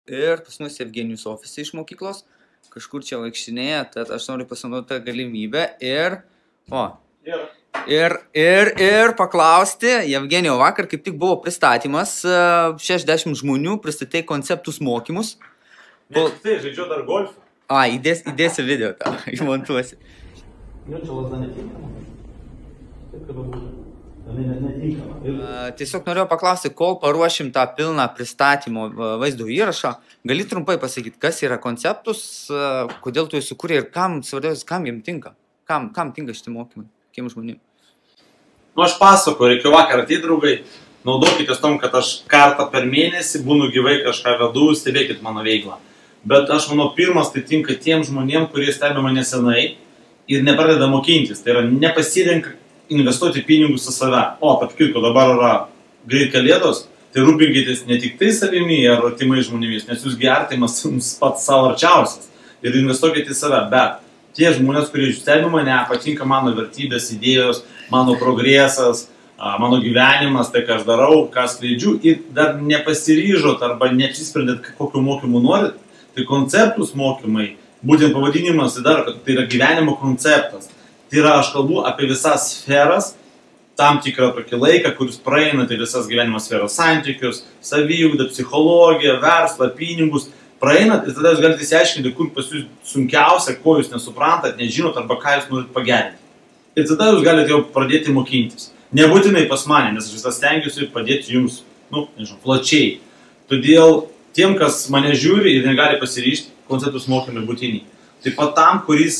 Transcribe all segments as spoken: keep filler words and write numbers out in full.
Ir pas mus Evgenijus ofise iš mokyklos, kažkur čia vaikštinėja, tad aš noriu pasinaudoti tą galimybę ir, o, Ir, ir, ir, ir paklausti, Evgenijau, vakar kaip tik buvo pristatymas, šešiasdešimt žmonių pristatė konceptus mokymus. ne tik tai, žaidžiu dar golfą. A, įdės, įdėsiu video tau, išmontuosi. Jo, čia lasda netinkama. Taip, kada būtų. Jinai netinkama. Ir A, Tiesiog norėjau paklausti, kol paruošim tą pilną pristatymo va, vaizdo įrašą, gali trumpai pasakyti, kas yra konceptus, a, kodėl tu jį sukūrė ir kam, svarbiausia, kam jiem tinka, kam, kam tinka šitie mokymai, kiem žmonėm. Nu, aš pasakoju, reikia vakar ateit, draugai, naudokitės tom, kad aš kartą per mėnesį būnu gyvai kažką vedu, stebėkit mano veiklą. Bet aš manau, pirmas tai tinka tiem žmonėm, kurie stebi mane senai ir nepradeda mokintis. Tai yra nepasirenka investuoti pinigus į save. O, patikirko, dabar yra greit kalėdos, tai rūpinkitės ne tik tai savimi ar artimai žmonėmis, nes jūs artimas jums pats savo arčiausias ir investuokite į save. Bet tie žmonės, kurie stebi mane, patinka mano vertybės, idėjos, mano progresas, mano gyvenimas, tai ką aš darau, ką skleidžiu ir dar nepasiryžot arba neapsisprendėt, kokiu mokymu norit, tai konceptus mokymai, būtent pavadinimas, tai daro, kad tai yra gyvenimo konceptas. Tai yra, aš kalbu apie visas sferas, tam tikrą tokį laiką, kuris praeina, tai visas gyvenimo sferos santykius, saviugdą, psichologiją, verslą, pinigus, praeinat ir tada jūs galite įsiaiškinti, kur pas jūs sunkiausia, ko jūs nesuprantat, nežinot arba ką jūs norit pagerinti. Ir tada jūs galite jau pradėti mokintis. Nebūtinai pas mane, nes aš visą stengiuosi padėti jums, nu, nežinau, plačiai. Todėl tiem, kas mane žiūri ir negali pasiryžti, konceptus mokymai būtini. Taip pat tam, kuris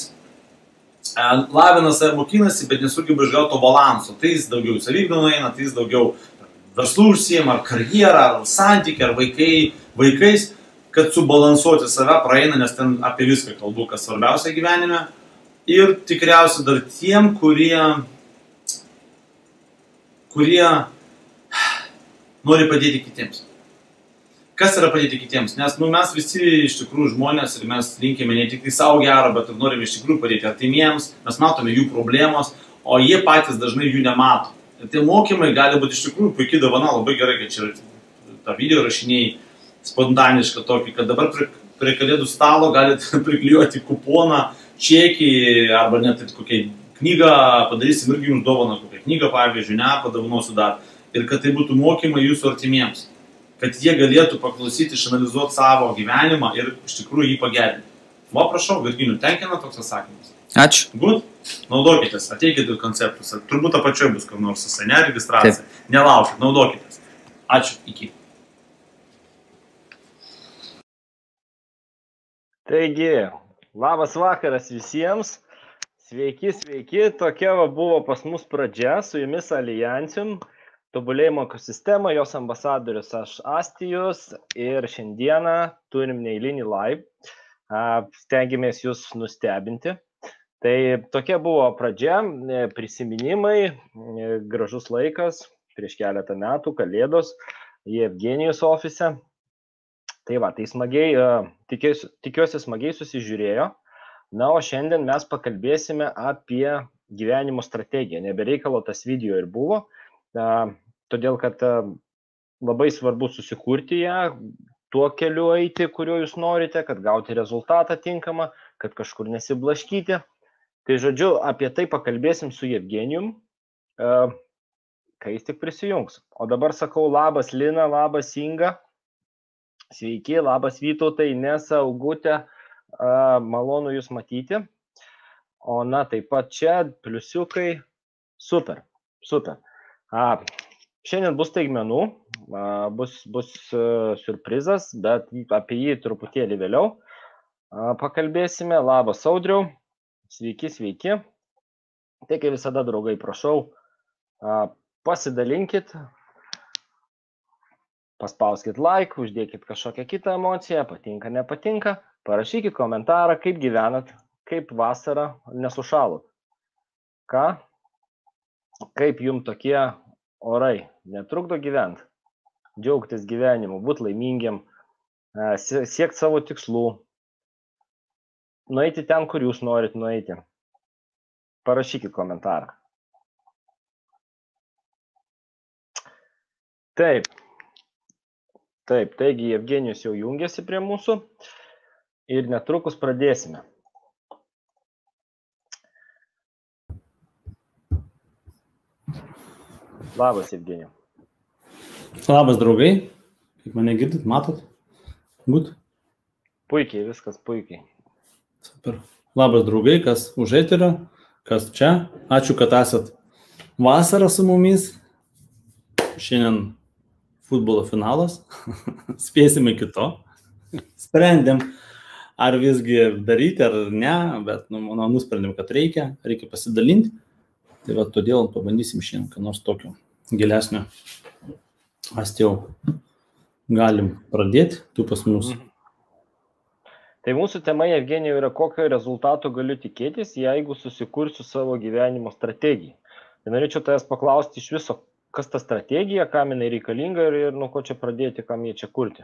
e, lavina save mokinasi, bet nesugeba išgauti to balanso. Tai jis daugiau į saviugdą nueina, tai jis daugiau verslų užsiema, ar karjerą, ar santykį, ar vaikai, vaikais, kad subalansuoti save praeina, nes ten apie viską kalbu, kas svarbiausia gyvenime. Ir tikriausiai dar tiem, kurie, kurie nori padėti kitiems. Kas yra padėti kitiems? Nes nu, mes visi iš tikrųjų žmonės ir mes linkime ne tik tai savo gero, bet ir norime iš tikrųjų padėti artimiems, mes matome jų problemos, o jie patys dažnai jų nemato. Ir tie mokymai gali būti iš tikrųjų puikiai dovana, labai gerai, kad čia tą video rašiniai spontanišką tokį, kad dabar prie, prie kalėdų stalo galite priklijuoti kuponą, čekį arba net kokią knygą, padarysim irgi jums dovaną, kokią knygą, pavyzdžiui, ne, padovanosiu dar. Ir kad tai būtų mokymai jūsų artimiems. Kad jie galėtų paklausyti, išanalizuoti savo gyvenimą ir iš tikrųjų jį pagerinti. Va, prašau, Virginijų, tenkina toks atsakymas. Ačiū. Good? Naudokitės, ateikite konceptus. Turbūt apačioje bus kur nors ne registracija. Nelaukit, naudokitės. Ačiū, iki. Taigi, labas vakaras visiems. Sveiki, sveiki. Tokia va buvo pas mus pradžia su jumis Alijansium. Tobulėjimo ekosistema, jos ambasadorius aš Astijus ir šiandieną turim neeilinį live. Stengiamės jūs nustebinti. Tai tokia buvo pradžia, prisiminimai, gražus laikas, prieš keletą metų, kalėdos, į Evgenijus ofise. Tai va, tai smagiai, tikiuosi, tikiuosi smagiai susižiūrėjo. Na, o šiandien mes pakalbėsime apie gyvenimo strategiją. Nebereikalo tas video ir buvo. Todėl, kad labai svarbu susikurti ją, tuo keliu eiti, kuriuo jūs norite, kad gauti rezultatą tinkamą, kad kažkur nesiblaškyti. Tai žodžiu, apie tai pakalbėsim su Evgenijum, kai jis tik prisijungs. O dabar sakau labas Lina, labas Inga, sveiki, labas Vytautai, Inesa, Augutė, malonu jūs matyti. O na, taip pat čia pliusiukai, super, super. A, šiandien bus staigmenų, a, bus, bus uh, surprizas, bet apie jį truputėlį vėliau a, pakalbėsime. Labas Audriau, sveiki, sveiki. Tai kaip visada, draugai, prašau, a, pasidalinkit, paspauskit like, uždėkit kažkokią kitą emociją, patinka, nepatinka, parašykit komentarą, kaip gyvenat, kaip vasarą nesušalot. Ką? Kaip jums tokie orai netrukdo gyventi, džiaugtis gyvenimu, būti laimingiam, siekti savo tikslų, nueiti ten, kur jūs norit nueiti. Parašykit komentarą. Taip. Taip, taigi Evgenijus jau jungiasi prie mūsų ir netrukus pradėsime. Labas, Evgenijau. Labas, draugai. Kaip mane girdit, matot? Gut? Puikiai, viskas puikiai. Super. Labas, draugai, kas už eterio, kas čia. Ačiū, kad esat vasarą su mumis. Šiandien futbolo finalas. Spėsime kito. Sprendėm, ar visgi daryti, ar ne, bet nu, manau, nusprendėm, kad reikia. Reikia pasidalinti. Tai va, todėl pabandysim šiandien, ką nors tokio gilesnio. Astiau, galim pradėti, tu pas mus. Tai mūsų tema, Evgenijau, yra kokio rezultato galiu tikėtis, jeigu susikursiu savo gyvenimo strategiją. Tai norėčiau tavęs paklausti iš viso, kas ta strategija, kam jinai reikalinga ir, ir nuo ko čia pradėti, kam jie čia kurti.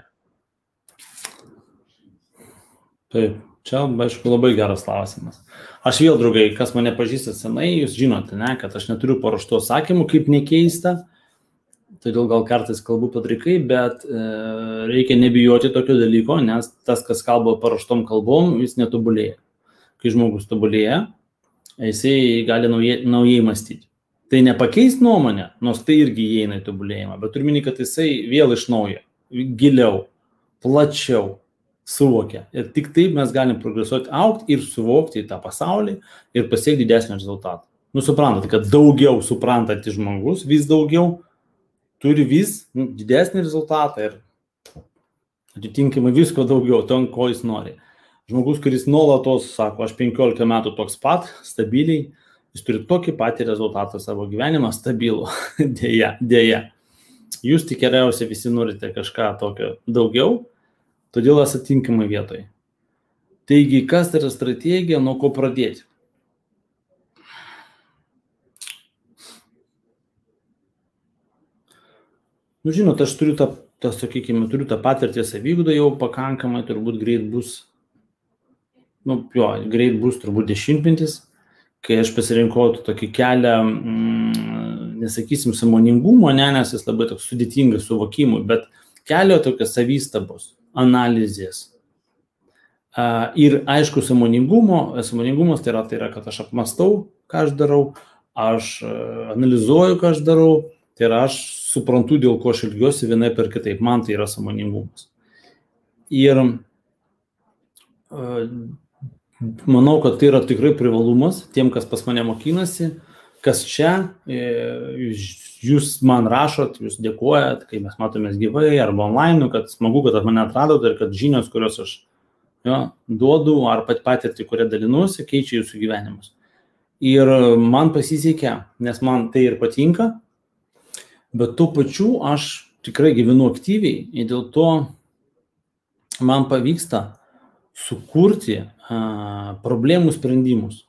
Taip, čia, aišku, labai geras klausimas. Aš vėl, draugai, kas mane pažįsta senai, jūs žinote, ne, kad aš neturiu paruoštų atsakymų, kaip nekeista, todėl gal kartais kalbu padrikai, bet e, reikia nebijoti tokio dalyko, nes tas, kas kalba paruoštom kalbom, jis netobulėja. Kai žmogus tobulėja, jisai gali naujai, naujai mąstyti. Tai nepakeis nuomonę, nors tai irgi įeina į tobulėjimą, bet turime, kad jisai vėl iš naujo, giliau, plačiau suvokia. Ir tik taip mes galim progresuoti, augti ir suvokti tą pasaulį ir pasiekti didesnį rezultatą. Nu, suprantate, kad daugiau suprantantis žmogus, vis daugiau, turi vis nu, didesnį rezultatą ir atitinkamai visko daugiau, ten, ko jis nori. Žmogus, kuris nuolatos sako, aš penkiolika metų toks pat, stabiliai, jis turi tokį patį rezultatą savo gyvenimą, stabilų. Dėja, dėja. Jūs tikriausiai visi norite kažką tokio daugiau, todėl esate tinkamai vietoje. Taigi, kas tai yra strategija, nuo ko pradėti? Nu, žinot, aš turiu tą, tą, sakykime, turiu tą patirtį savygudą jau pakankamai, turbūt greit bus, nu, jo, greit bus turbūt dešimtmetis, kai aš pasirinkau tokį kelią, mm, nesakysim, sąmoningumo, ne, nes jis labai toks sudėtingas suvokimui, bet kelio tokios savystabos, analizės. Uh, ir aišku, sąmoningumo, sąmoningumas tai yra, tai yra, kad aš apmastau, ką aš darau, aš uh, analizuoju, ką aš darau, tai yra, aš suprantu, dėl ko aš ilgiuosi vienai per kitaip. Man tai yra sąmoningumas. Ir uh, manau, kad tai yra tikrai privalumas tiem, kas pas mane mokinasi, kas čia, e, jūs man rašot, jūs dėkojat, kai mes matomės gyvai arba online, kad smagu, kad mane atradot ir kad žinios, kurios aš jo, duodu, ar pat patirtį, kurią dalinuosi, keičia jūsų gyvenimus. Ir man pasisekė, nes man tai ir patinka, bet tuo pačiu aš tikrai gyvenu aktyviai ir dėl to man pavyksta sukurti a, problemų sprendimus.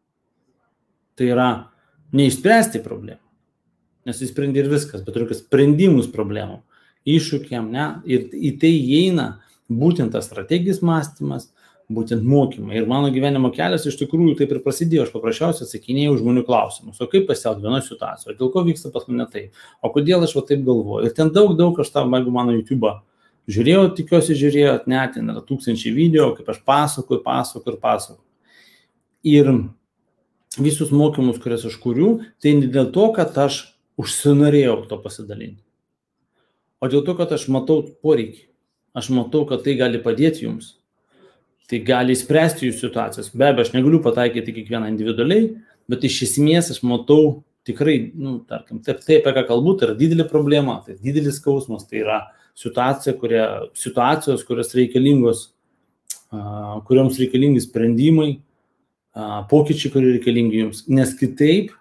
Tai yra neišspręsti problemų, nes įsprendi ir viskas, bet reikia sprendimus problemų, iššūkiam, ne, ir į tai įeina būtent tas strategijos mąstymas, būtent mokymai. Ir mano gyvenimo kelias iš tikrųjų taip ir prasidėjo, aš paprasčiausiai atsakinėjau žmonių klausimus, o kaip pasielgti vienoje situacijoje, dėl ko vyksta pas mane taip, o kodėl aš va taip galvoju. Ir ten daug, daug aš tam, jeigu mano YouTube'ą žiūrėjau, tikiuosi žiūrėjot, net ten yra tūkstančiai video, kaip aš pasakoju, pasakoju ir pasakoju. Ir visus mokymus, kurias aš kuriu, tai ne dėl to, kad aš užsinorėjau to pasidalinti, o dėl to, kad aš matau poreikį. Aš matau, kad tai gali padėti jums. Tai gali spręsti jūsų situacijas. Be abejo, aš negaliu pataikyti kiekvieną individualiai, bet iš esmės aš matau tikrai, nu, tarkim, taip, tai, apie ką kalbu, tai yra didelė problema, tai didelis skausmas, tai yra situacija, kurie, situacijos, kurios reikalingos, uh, kurioms reikalingi sprendimai, uh, pokyčiai, kurie reikalingi jums, nes kitaip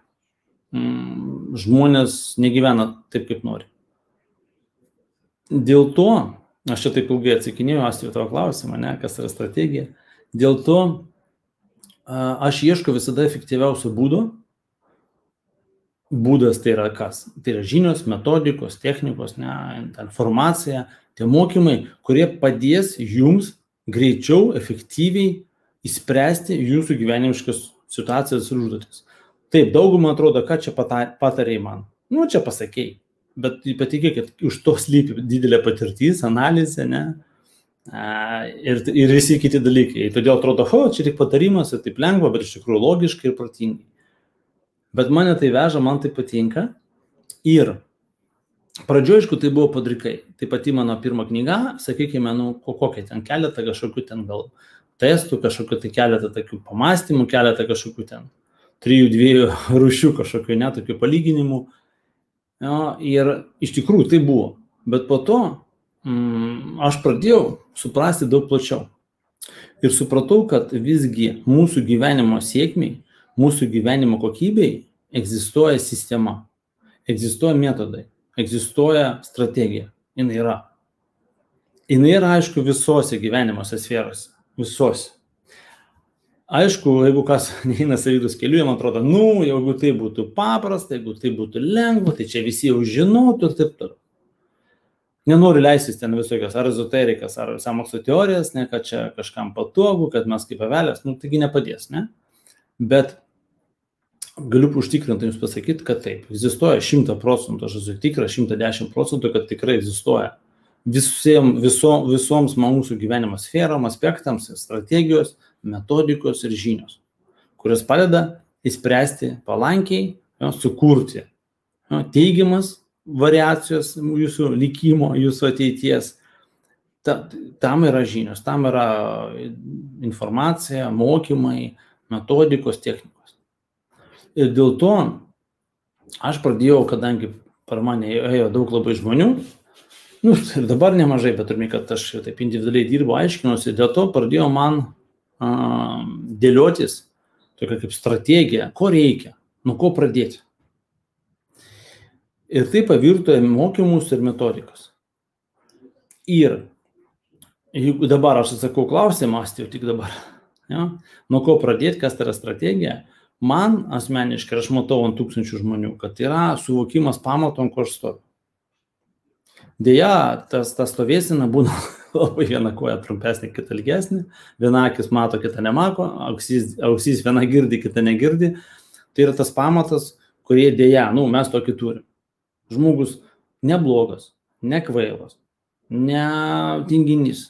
mm, žmonės negyvena taip, kaip nori. Dėl to, aš čia taip ilgai atsakinėjau, Astrid, tavo klausimą, ne, kas yra strategija, dėl to uh, aš ieško visada efektyviausio būdo. Būdas tai yra kas? Tai yra žinios, metodikos, technikos, ne, informacija, tie mokymai, kurie padės jums greičiau, efektyviai įspręsti jūsų gyvenimiškas situacijas ir užduotis. Taip, daugumą atrodo, ką čia patarėjai man. Nu, čia pasakėjai. bet patikėkit, už to slypi didelė patirtis, analizė, ne? Ir, ir visi kiti dalykai. Todėl atrodo, ho, čia tik patarimas, ir taip lengva, bet iš tikrųjų logiškai ir protingai. Bet mane tai veža, man tai patinka. Ir pradžioje, aišku, tai buvo padrikai. Tai pati mano pirma knyga, sakykime, nu, kokia ten keletą kažkokių ten gal testų, kažkokių tai keletą tokių pamastymų, keletą kažkokių ten trijų, dviejų rūšių kažkokių netokių palyginimų. Jo, ir iš tikrųjų tai buvo. Bet po to mm, aš pradėjau suprasti daug plačiau. Ir supratau, kad visgi mūsų gyvenimo sėkmiai, mūsų gyvenimo kokybei egzistuoja sistema, egzistuoja metodai, egzistuoja strategija. Jis yra. Jis yra, aišku, visose gyvenimuose sferose. Visose. Aišku, jeigu kas neina savydos keliu, man atrodo, nu, jeigu tai būtų paprasta, jeigu tai būtų lengva, tai čia visi jau žinotų ir taip toliau. Nenoriu leistis ten visokios ar ezoterikas, ar sąmokslo teorijas, ne, kad čia kažkam patogu, kad mes kaip avelės, nu, taigi nepadės, ne? Bet galiu užtikrinti jums pasakyti, kad taip, egzistuoja šimtą procentų, aš esu tikras, šimtas dešimt procentų, kad tikrai egzistuoja visiems, viso, visoms mūsų gyvenimo sferom, aspektams, strategijos, metodikos ir žinios, kurios padeda įspręsti palankiai, jo, sukurti jo, teigiamas variacijos jūsų likimo, jūsų ateities. Ta, tam yra žinios, tam yra informacija, mokymai, metodikos, technikos. Ir dėl to aš pradėjau, kadangi per mane ėjo daug labai žmonių, nu, ir dabar nemažai, bet turime, kad aš taip individualiai dirbu, aiškinuosi, dėl to pradėjau man a, dėliotis tokia kaip strategija, ko reikia, nuo ko pradėti. Ir tai pavirto į mokymus ir metodikas. Ir jeigu dabar aš atsakau klausimą, aš tik dabar, ja, nuo ko pradėti, kas tai yra strategija, man asmeniškai, aš matau ant tūkstančių žmonių, kad tai yra suvokimas pamato, ant ko aš stoviu. Deja, tas, tas stovėsina būna labai viena koja trumpesnė, kita ilgesnė, viena akis mato, kita nemato, ausys, ausys viena girdi, kita negirdi. Tai yra tas pamatas, kurie deja, nu, mes tokį turim. Žmogus neblogas, nekvailas, ne tinginys,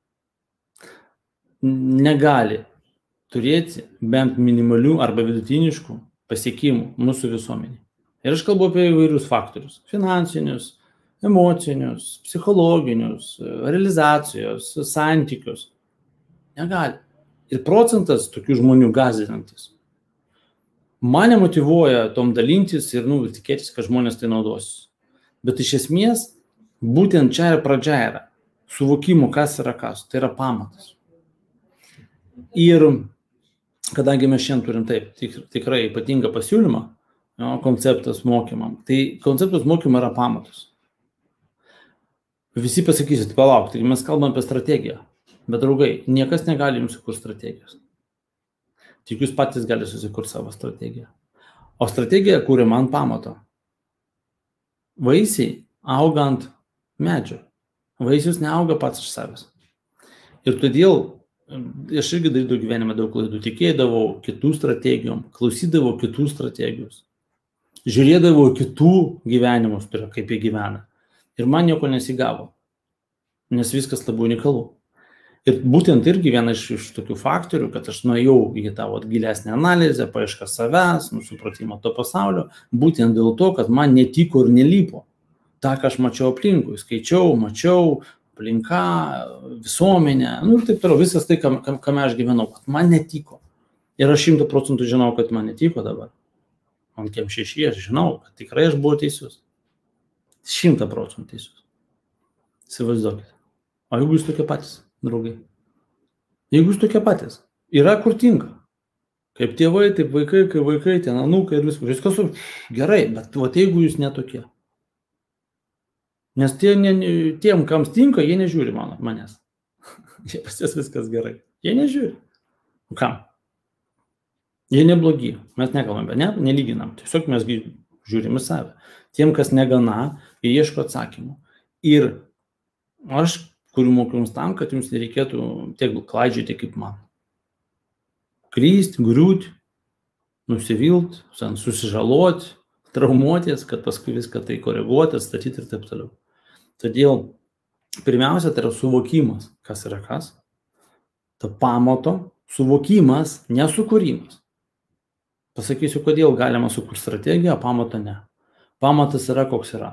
negali turėti bent minimalių arba vidutiniškų pasiekimų mūsų visuomenėje. Ir aš kalbu apie įvairius faktorius – finansinius, emocinius, psichologinius, realizacijos, santykius. Negali. Ir procentas tokių žmonių gąsdinantis. Mane motyvuoja tom dalintis ir nu, tikėtis, kad žmonės tai naudos. Bet iš esmės, būtent čia ir pradžia yra. Suvokimo, kas yra kas. Tai yra pamatas. Ir kadangi mes šiandien turim taip, tik, tikrai ypatingą pasiūlymą, jo, konceptas mokymam, tai konceptas mokymam yra pamatas. Visi pasakysit, palauk, tai mes kalbam apie strategiją. Bet draugai, niekas negali jums sukurti strategijos. Tik jūs patys gali susikurti savo strategiją. O strategija kūrė man pamato. Vaisiai auga ant medžio. Vaisius neauga pats iš savęs. Ir todėl aš irgi darydavau gyvenime daug klaidų. Tikėdavau kitų strategijom, klausydavau kitų strategijos. Žiūrėdavau kitų gyvenimus, tai yra, kaip jie gyvena. Ir man nieko nesigavo. Nes viskas labai unikalu. Ir būtent irgi viena iš, iš tokių faktorių, kad aš nuėjau į tą gilesnę analizę, paiešką savęs, supratimą to pasaulio, būtent dėl to, kad man netiko ir nelypo. Ta, ką aš mačiau aplinkui, skaičiau, mačiau, aplinka, visuomenė, nu ir taip toliau, visas tai, kam, kam, kam aš gyvenau, kad man netiko. Ir aš šimtų procentų žinau, kad man netiko dabar. Man kem šeši, aš žinau, kad tikrai aš buvau teisus. Šimtą procentų teisus. Įsivaizduokit. O jeigu jūs tokie patys? Draugai. Jeigu jūs tokie patys, yra kur tinka. Kaip tėvai, taip vaikai, kai vaikai, ten anūkai ir viskas. Viskas gerai, bet vat, jeigu jūs netokie. Nes tie, ne, tiem, kams tinka, jie nežiūri mano, manęs. Jie pas jas viskas gerai. Jie nežiūri. Kam? Jie neblogi. Mes nekalbame, ne, nelyginam. Tiesiog mes žiūrime save. Tiem, kas negana, jie ieško atsakymų. Ir aš kurių mokymus tam, kad jums nereikėtų tiek klaidžioti kaip man. Klysti, griūti, nusivilt, susižaloti, traumuotis, kad paskui viską tai koreguoti, atstatyti ir taip toliau. Todėl pirmiausia, tai yra suvokimas, kas yra kas. Ta pamato suvokimas, nesukūrimas. Pasakysiu, kodėl galima sukurti strategiją, o pamato ne. Pamatas yra koks yra.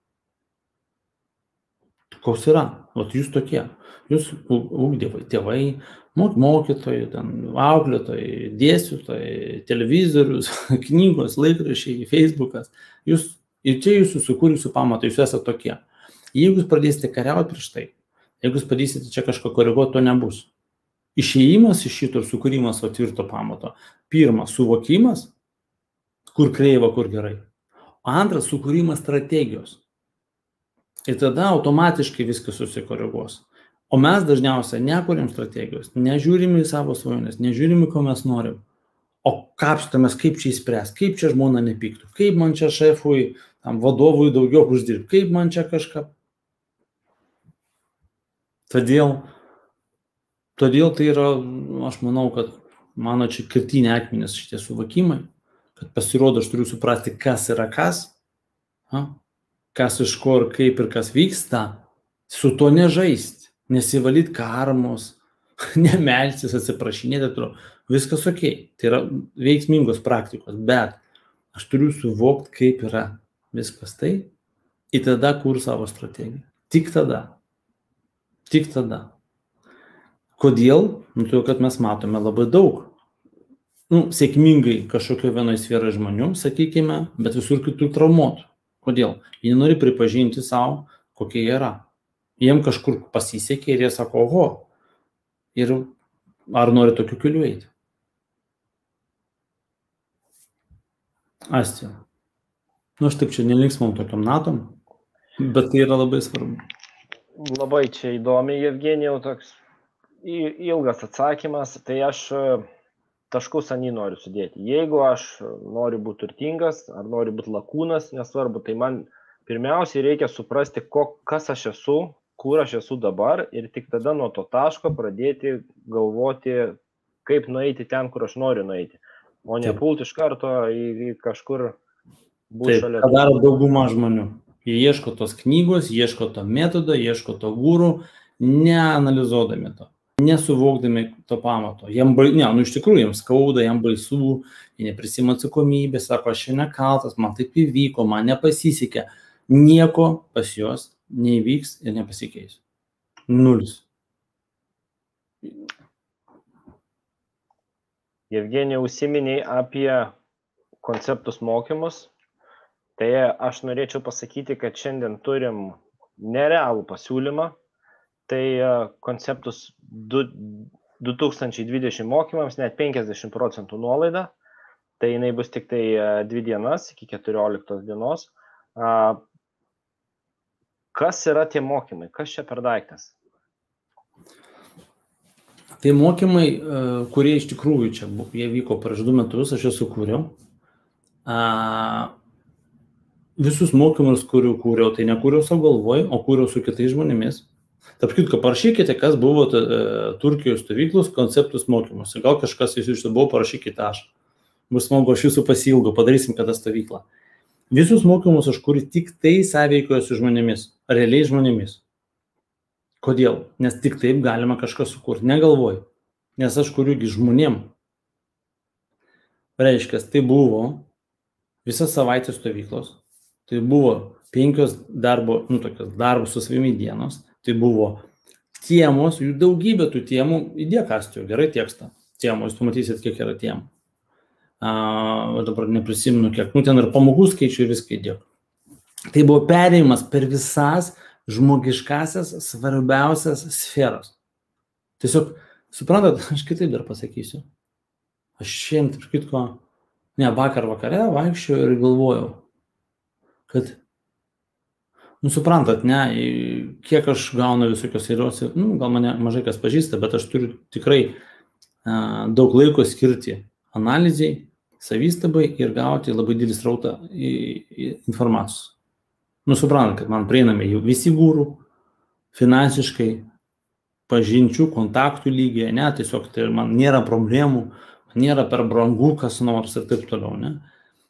Koks yra. Vat jūs tokie. Jūs ugdėvai, tėvai, mokytojai, auklėtojai, dėstytojai, televizorius, knygos, laikraščiai, Facebookas. Jūs, ir čia jūs susikūrė su pamatu, jūs esate tokie. Jeigu jūs pradėsite kariauti prieš tai, jeigu jūs pradėsite čia kažką koreguoti, to nebus. Išėjimas iš šito ir sukūrimas o tvirto pamato. Pirmas, suvokimas, kur kreiva, kur gerai. Antras, sukūrimas strategijos. Ir tada automatiškai viskas susikoreguos. O mes dažniausiai nekuriam strategijos, nežiūrime į savo svajonės, nežiūrime, ko mes norim. O kapstomės, kaip čia įspręs, kaip čia žmona nepyktų, kaip man čia šefui, tam vadovui daugiau uždirbti, kaip man čia kažką. Todėl, todėl tai yra, aš manau, kad mano čia kertiniai akmenys šitie suvokimai, kad pasirodo, aš turiu suprasti, kas yra kas, ha? Kas iš ko ir kaip ir kas vyksta, su to nežaisti. Nesivalyti karmos, nemelsis, atsiprašinėti, viskas ok, tai yra veiksmingos praktikos, bet aš turiu suvokti, kaip yra viskas tai, ir tada kur savo strategiją. Tik tada. Tik tada. Kodėl? Nu, tai, kad mes matome labai daug, nu, sėkmingai kažkokio vienoje sferoje žmonių, sakykime, bet visur kitur traumuotų. Kodėl? Jie nori pripažinti savo, kokie jie yra. Jiem kažkur pasisekė ir jie sako, oho, ir ar nori tokiu keliu eiti? Astija. Nu, aš taip čia nelinksmam tokiam natom, bet tai yra labai svarbu. Labai čia įdomi, Jevgenijau, toks ilgas atsakymas, tai aš taškus ant jį noriu sudėti. Jeigu aš noriu būti turtingas, ar noriu būti lakūnas, nesvarbu, tai man pirmiausiai reikia suprasti, ko, kas aš esu, kur aš esu dabar ir tik tada nuo to taško pradėti galvoti, kaip nueiti ten, kur aš noriu nueiti. O ne pult iš karto į, į kažkur būti šalia. Taip, daro dauguma žmonių. Jie ieško tos knygos, ieško to metodo, ieško to gūrų, neanalizuodami to, nesuvokdami to pamato. Jam, ne, nu iš tikrųjų, jiems skauda, jam baisu, jie neprisima atsakomybės, sako, aš čia nekaltas, man taip įvyko, man nepasisekė. Nieko pas juos neįvyks ir nepasikeis. Nulis. Jevgenija, užsiminiai apie konceptus mokymus. Tai aš norėčiau pasakyti, kad šiandien turim nerealų pasiūlymą. Tai konceptus du tūkstančiai dvidešimt mokymams net penkiasdešimt procentų nuolaida. Tai jinai bus tik tai dvi dienas iki keturioliktos dienos. Kas yra tie mokymai? Kas čia per daiktas? Tai mokymai, kurie iš tikrųjų čia buvo, jie vyko prieš du metus, aš juos sukūriau. Visus mokymus, kurių kūriau, tai nekūriau savo galvoj, o kūriau su kitais žmonėmis. Tarp kitko, parašykite, kas buvo Turkijos stovyklos konceptus mokymus. Gal kažkas iš jūsų buvo, parašykite aš. Bus smagu, aš jūsų pasilgau, padarysim kada stovyklą. Visus mokymus aš kūriu tik tai sąveikoje su žmonėmis, realiai žmonėmis. Kodėl? Nes tik taip galima kažką sukurti, negalvoj. Nes aš kuriugi žmonėm. Reiškia, tai buvo visas savaitės stovyklos, tai buvo penkios darbo, nu tokios darbo su savimi dienos, tai buvo temos, jų daugybė tų temų, įdėk Astijau, gerai tekstą, temų, jūs pamatysit, kiek yra temų. Uh, dabar neprisimenu kiek, nu ten ir pamokų skaičių ir viską įdėk. Tai buvo perėjimas per visas žmogiškasias svarbiausias sferas. Tiesiog, suprantat, aš kitaip dar pasakysiu. Aš šiandien, tarp kitko, ne, vakar vakare vaikščiau ir galvojau, kad, nu suprantat, ne, kiek aš gaunu visokios įros, nu, gal mane mažai kas pažįsta, bet aš turiu tikrai uh, daug laiko skirti analizai, savystabai ir gauti labai didelį srautą informacijos. Nu, suprantat, kad man prieinami jau visi gūrų, finansiškai, pažinčių, kontaktų lygiai, ne, tiesiog tai man nėra problemų, nėra per brangu kas nors ir taip toliau, ne.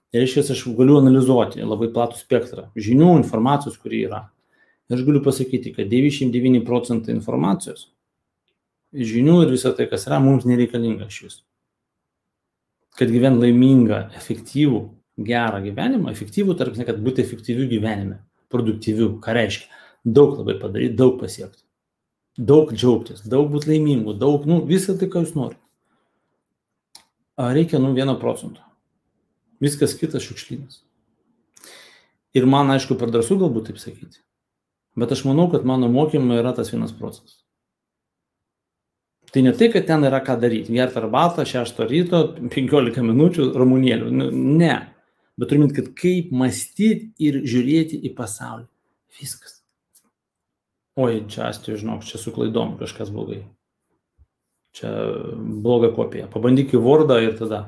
Ir reiškia, aš galiu analizuoti labai platų spektrą žinių, informacijos, kuri yra. Ir aš galiu pasakyti, kad devyniasdešimt devyni procentai informacijos, žinių ir visą tai, kas yra, mums nereikalinga iš vis. Kad gyvent laimingą, efektyvų, gerą gyvenimą, efektyvų, tarp, kad būti efektyvių gyvenime, produktyvių, ką reiškia, daug labai padaryti, daug pasiekti, daug džiaugtis, daug būti laimingų, daug, nu, visą tai, ką jūs norite. Reikia, nu, vieno procento. Viskas kitas šiukšlynas. Ir man, aišku, per drąsu galbūt taip sakyti. Bet aš manau, kad mano mokymai yra tas vienas procentas. Tai ne tai, kad ten yra ką daryti. Gerti arbatą, šeštą ryto, penkiolika minučių, ramunėlių. Ne. Bet turime, kad kaip mąstyti ir žiūrėti į pasaulį. Viskas. Oi, čia astijų, žinok, čia su klaidom kažkas blogai. Čia bloga kopija. Pabandyk į Wordą ir tada.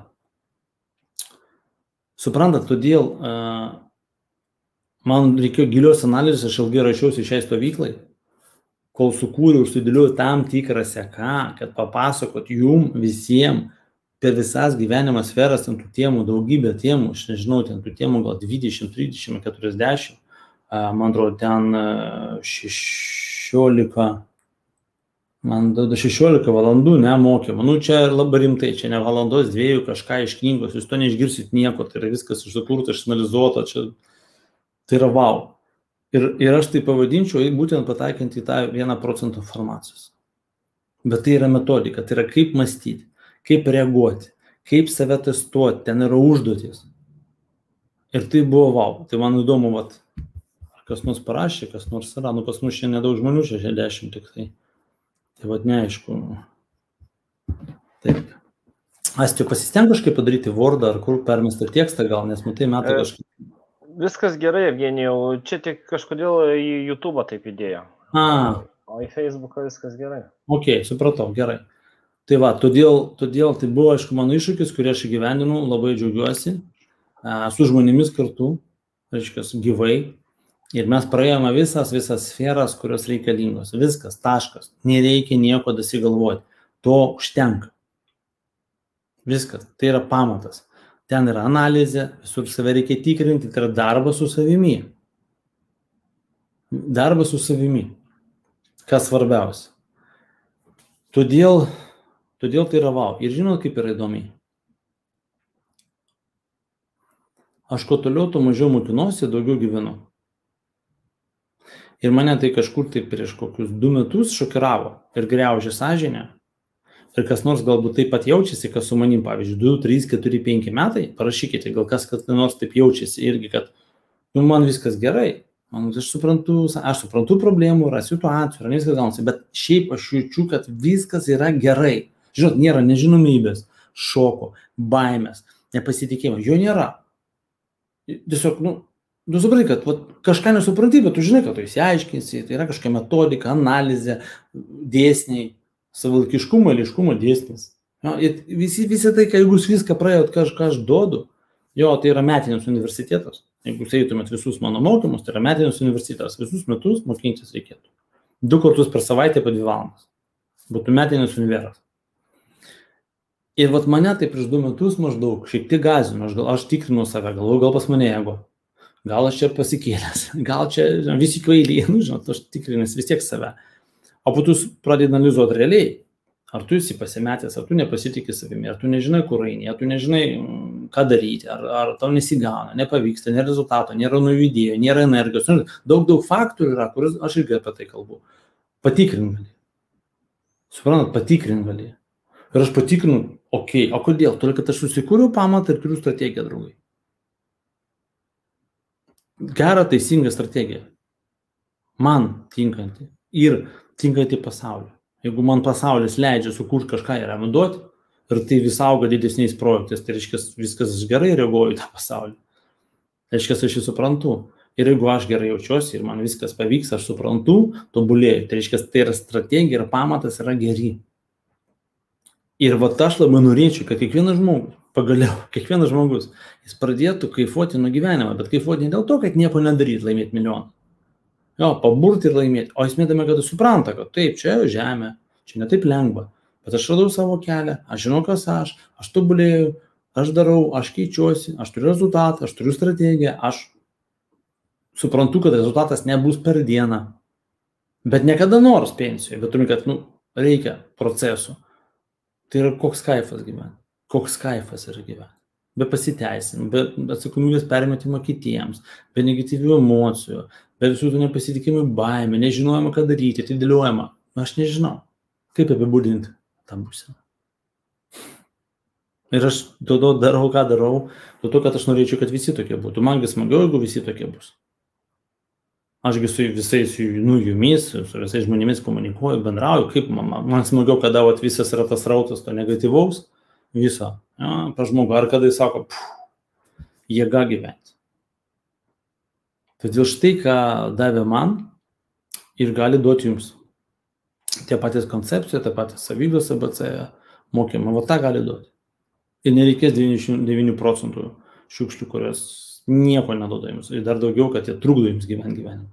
Suprantat, todėl uh, man reikėjo gilios analizės, aš ilgai rašiausi šiai stovyklai, kol sukūriau, sudėliau tam tikrą seką, kad papasakot jum visiems per visas gyvenimo sferas, ant tų temų, daugybę temų, aš nežinau, ten tų temų gal dvidešimt, trisdešimt, keturiasdešimt, uh, man atrodo, ten uh, šešiolika, man duoda šešiolika valandų, ne, mokymą. Nu, čia labai rimtai, čia ne valandos dviejų kažką iš knygos, jūs to neišgirsit nieko, tai yra viskas sukurta, išanalizuota, čia tai yra wow. Ir, ir aš tai pavadinčiau, būtent pataikant į tą vieną procentą informacijos. Bet tai yra metodika, tai yra kaip mąstyti, kaip reaguoti, kaip save testuoti, ten yra užduotis. Ir tai buvo wow. Tai man įdomu, vat, ar kas nors parašė, kas nors yra, nu pas mus šiandien nedaug žmonių, šešiasdešimt tik tai. Tai vad neaišku. Taip. Astijų, pasistenk kažkaip padaryti Wordą ar kur permestą tekstą gal, nes matai metai kažkaip. Viskas gerai, Evgenijau. Čia tik kažkodėl į YouTube taip įdėjo. A. O į Facebooką viskas gerai. Ok, supratau, gerai. Tai va, todėl, todėl tai buvo, aišku, mano iššūkis, kurį aš įgyvendinau, labai džiaugiuosi. Su žmonėmis kartu, reiškia, gyvai. Ir mes praėjome visas, visas sferas, kurios reikalingos. Viskas, taškas. Nereikia nieko dasigalvoti. To užtenka. Viskas. Tai yra pamatas. Ten yra analizė, visur save reikia tikrinti, tai yra darbas su savimi. Darbas su savimi. Kas svarbiausia. Todėl, todėl tai yra wow. Ir žinot, kaip yra įdomiai. Aš kuo toliau, tuo mažiau mokinuosi, daugiau gyvenu. Ir mane tai kažkur tai prieš kokius du metus šokiravo ir griaužė sąžinę. Ir kas nors galbūt taip pat jaučiasi, kas su manim, pavyzdžiui, du, trys, keturi, penki metai, parašykite, gal kas, kas nors taip jaučiasi irgi, kad nu, man viskas gerai, man, aš suprantu, aš suprantu problemų, yra situacijų, yra viskas gaunasi, bet šiaip aš jaučiu, kad viskas yra gerai. Žinot, nėra nežinomybės, šoko, baimės, nepasitikėjimo, jo nėra. Tiesiog, nu, tu supranti, kad vat, kažką nesupranti, bet tu žinai, kad tu įsiaiškinsi, tai yra kažkokia metodika, analizė, dėsniai, savalkiškumo, eiliškumo dėsnis. Jo, visi, visi tai, jeigu jūs viską praėjot, kažką aš duodu, jo, tai yra metinis universitetas. Jeigu jūs eitumėt visus mano mokymus, tai yra metinis universitetas. Visus metus mokintis reikėtų. Du kartus per savaitę po dvi valandas. Būtų metinis univeras. Ir vat mane tai prieš du metus maždaug šiek tiek gąsdino, aš, aš tikrinu save, galvoju, gal pas mane ego. Gal aš čia pasikėlęs, gal čia žinau, visi kvailiai, nu, žinot, aš tikrinęs vis tiek save. O po tu pradedi analizuoti realiai, ar tu esi pasimetęs, ar tu nepasitikė savimi, ar tu nežinai, kur eini, ar tu nežinai, ką daryti, ar, ar tau nesigauna, nepavyksta, nėra rezultato, nėra naujų idėjų, nėra energijos. Daug, daug faktorių yra, kuris aš irgi apie tai kalbu. Patikrint gali. Suprantat, patikrint gali. Ir aš patikrinu, okei, okay, o kodėl? Todėl, kad aš susikūriau pamatą ir turiu strategiją, draugai. Gerą, teisingą strategiją. Man tinkanti. Ir tinkanti pasaulį. Jeigu man pasaulis leidžia sukurti kažką ir remontuoti, ir tai vis auga didesniais projektais, tai reiškia, viskas aš gerai reaguoju į tą pasaulį. Reiškia, aš jį suprantu. Ir jeigu aš gerai jaučiuosi ir man viskas pavyks, aš suprantu, tobulėju. Tai reiškia, tai yra strategija ir pamatas yra geri. Ir va aš labai norėčiau, kad kiekvienas žmogus, pagaliau, kiekvienas žmogus, jis pradėtų kaifuoti nuo gyvenimo, bet kaifuoti ne dėl to, kad nieko nedaryti, laimėti milijoną. Jo, paburti ir laimėti. O esmė tame, kad jis supranta, kad taip, čia žemė, čia ne taip lengva, bet aš radau savo kelią, aš žinau, kas aš, aš tobulėjau, aš darau, aš keičiuosi, aš turiu rezultatą, aš turiu strategiją, aš suprantu, kad rezultatas nebus per dieną, bet niekada nors pensijoje, bet turime, kad, nu, reikia procesų. Tai yra koks kaifas gyventi, koks kaifas yra gyventi. Be pasiteisinimų, be atsakomybės permetimo kitiems, be negatyvių emocijų, be visų tų nepasitikimų baimė, nežinojama, ką daryti, atidėliojama. Aš nežinau, kaip apibūdinti tą būseną. Ir aš to darau, ką darau, to, kad aš norėčiau, kad visi tokie būtų. Mangi smagiau, jeigu visi tokie bus. Ašgi su visais, nu, jumis, su visais žmonėmis komunikuoju, bendrauju, kaip man, man smagiau, kada vat, visas yra tas rautas to negatyvaus, viso, ja, pa žmogų, ar kada jis sako, pff, jėga gyventi. Todėl štai, ką davė man ir gali duoti jums. Tie patys koncepcija, tie patys savybės A B C mokymą, va tą gali duoti. Ir nereikės devyniasdešimt devynių procentų šiukšlių, kurios nieko neduoda jums. Ir dar daugiau, kad jie trukdo jums gyventi gyvenimą.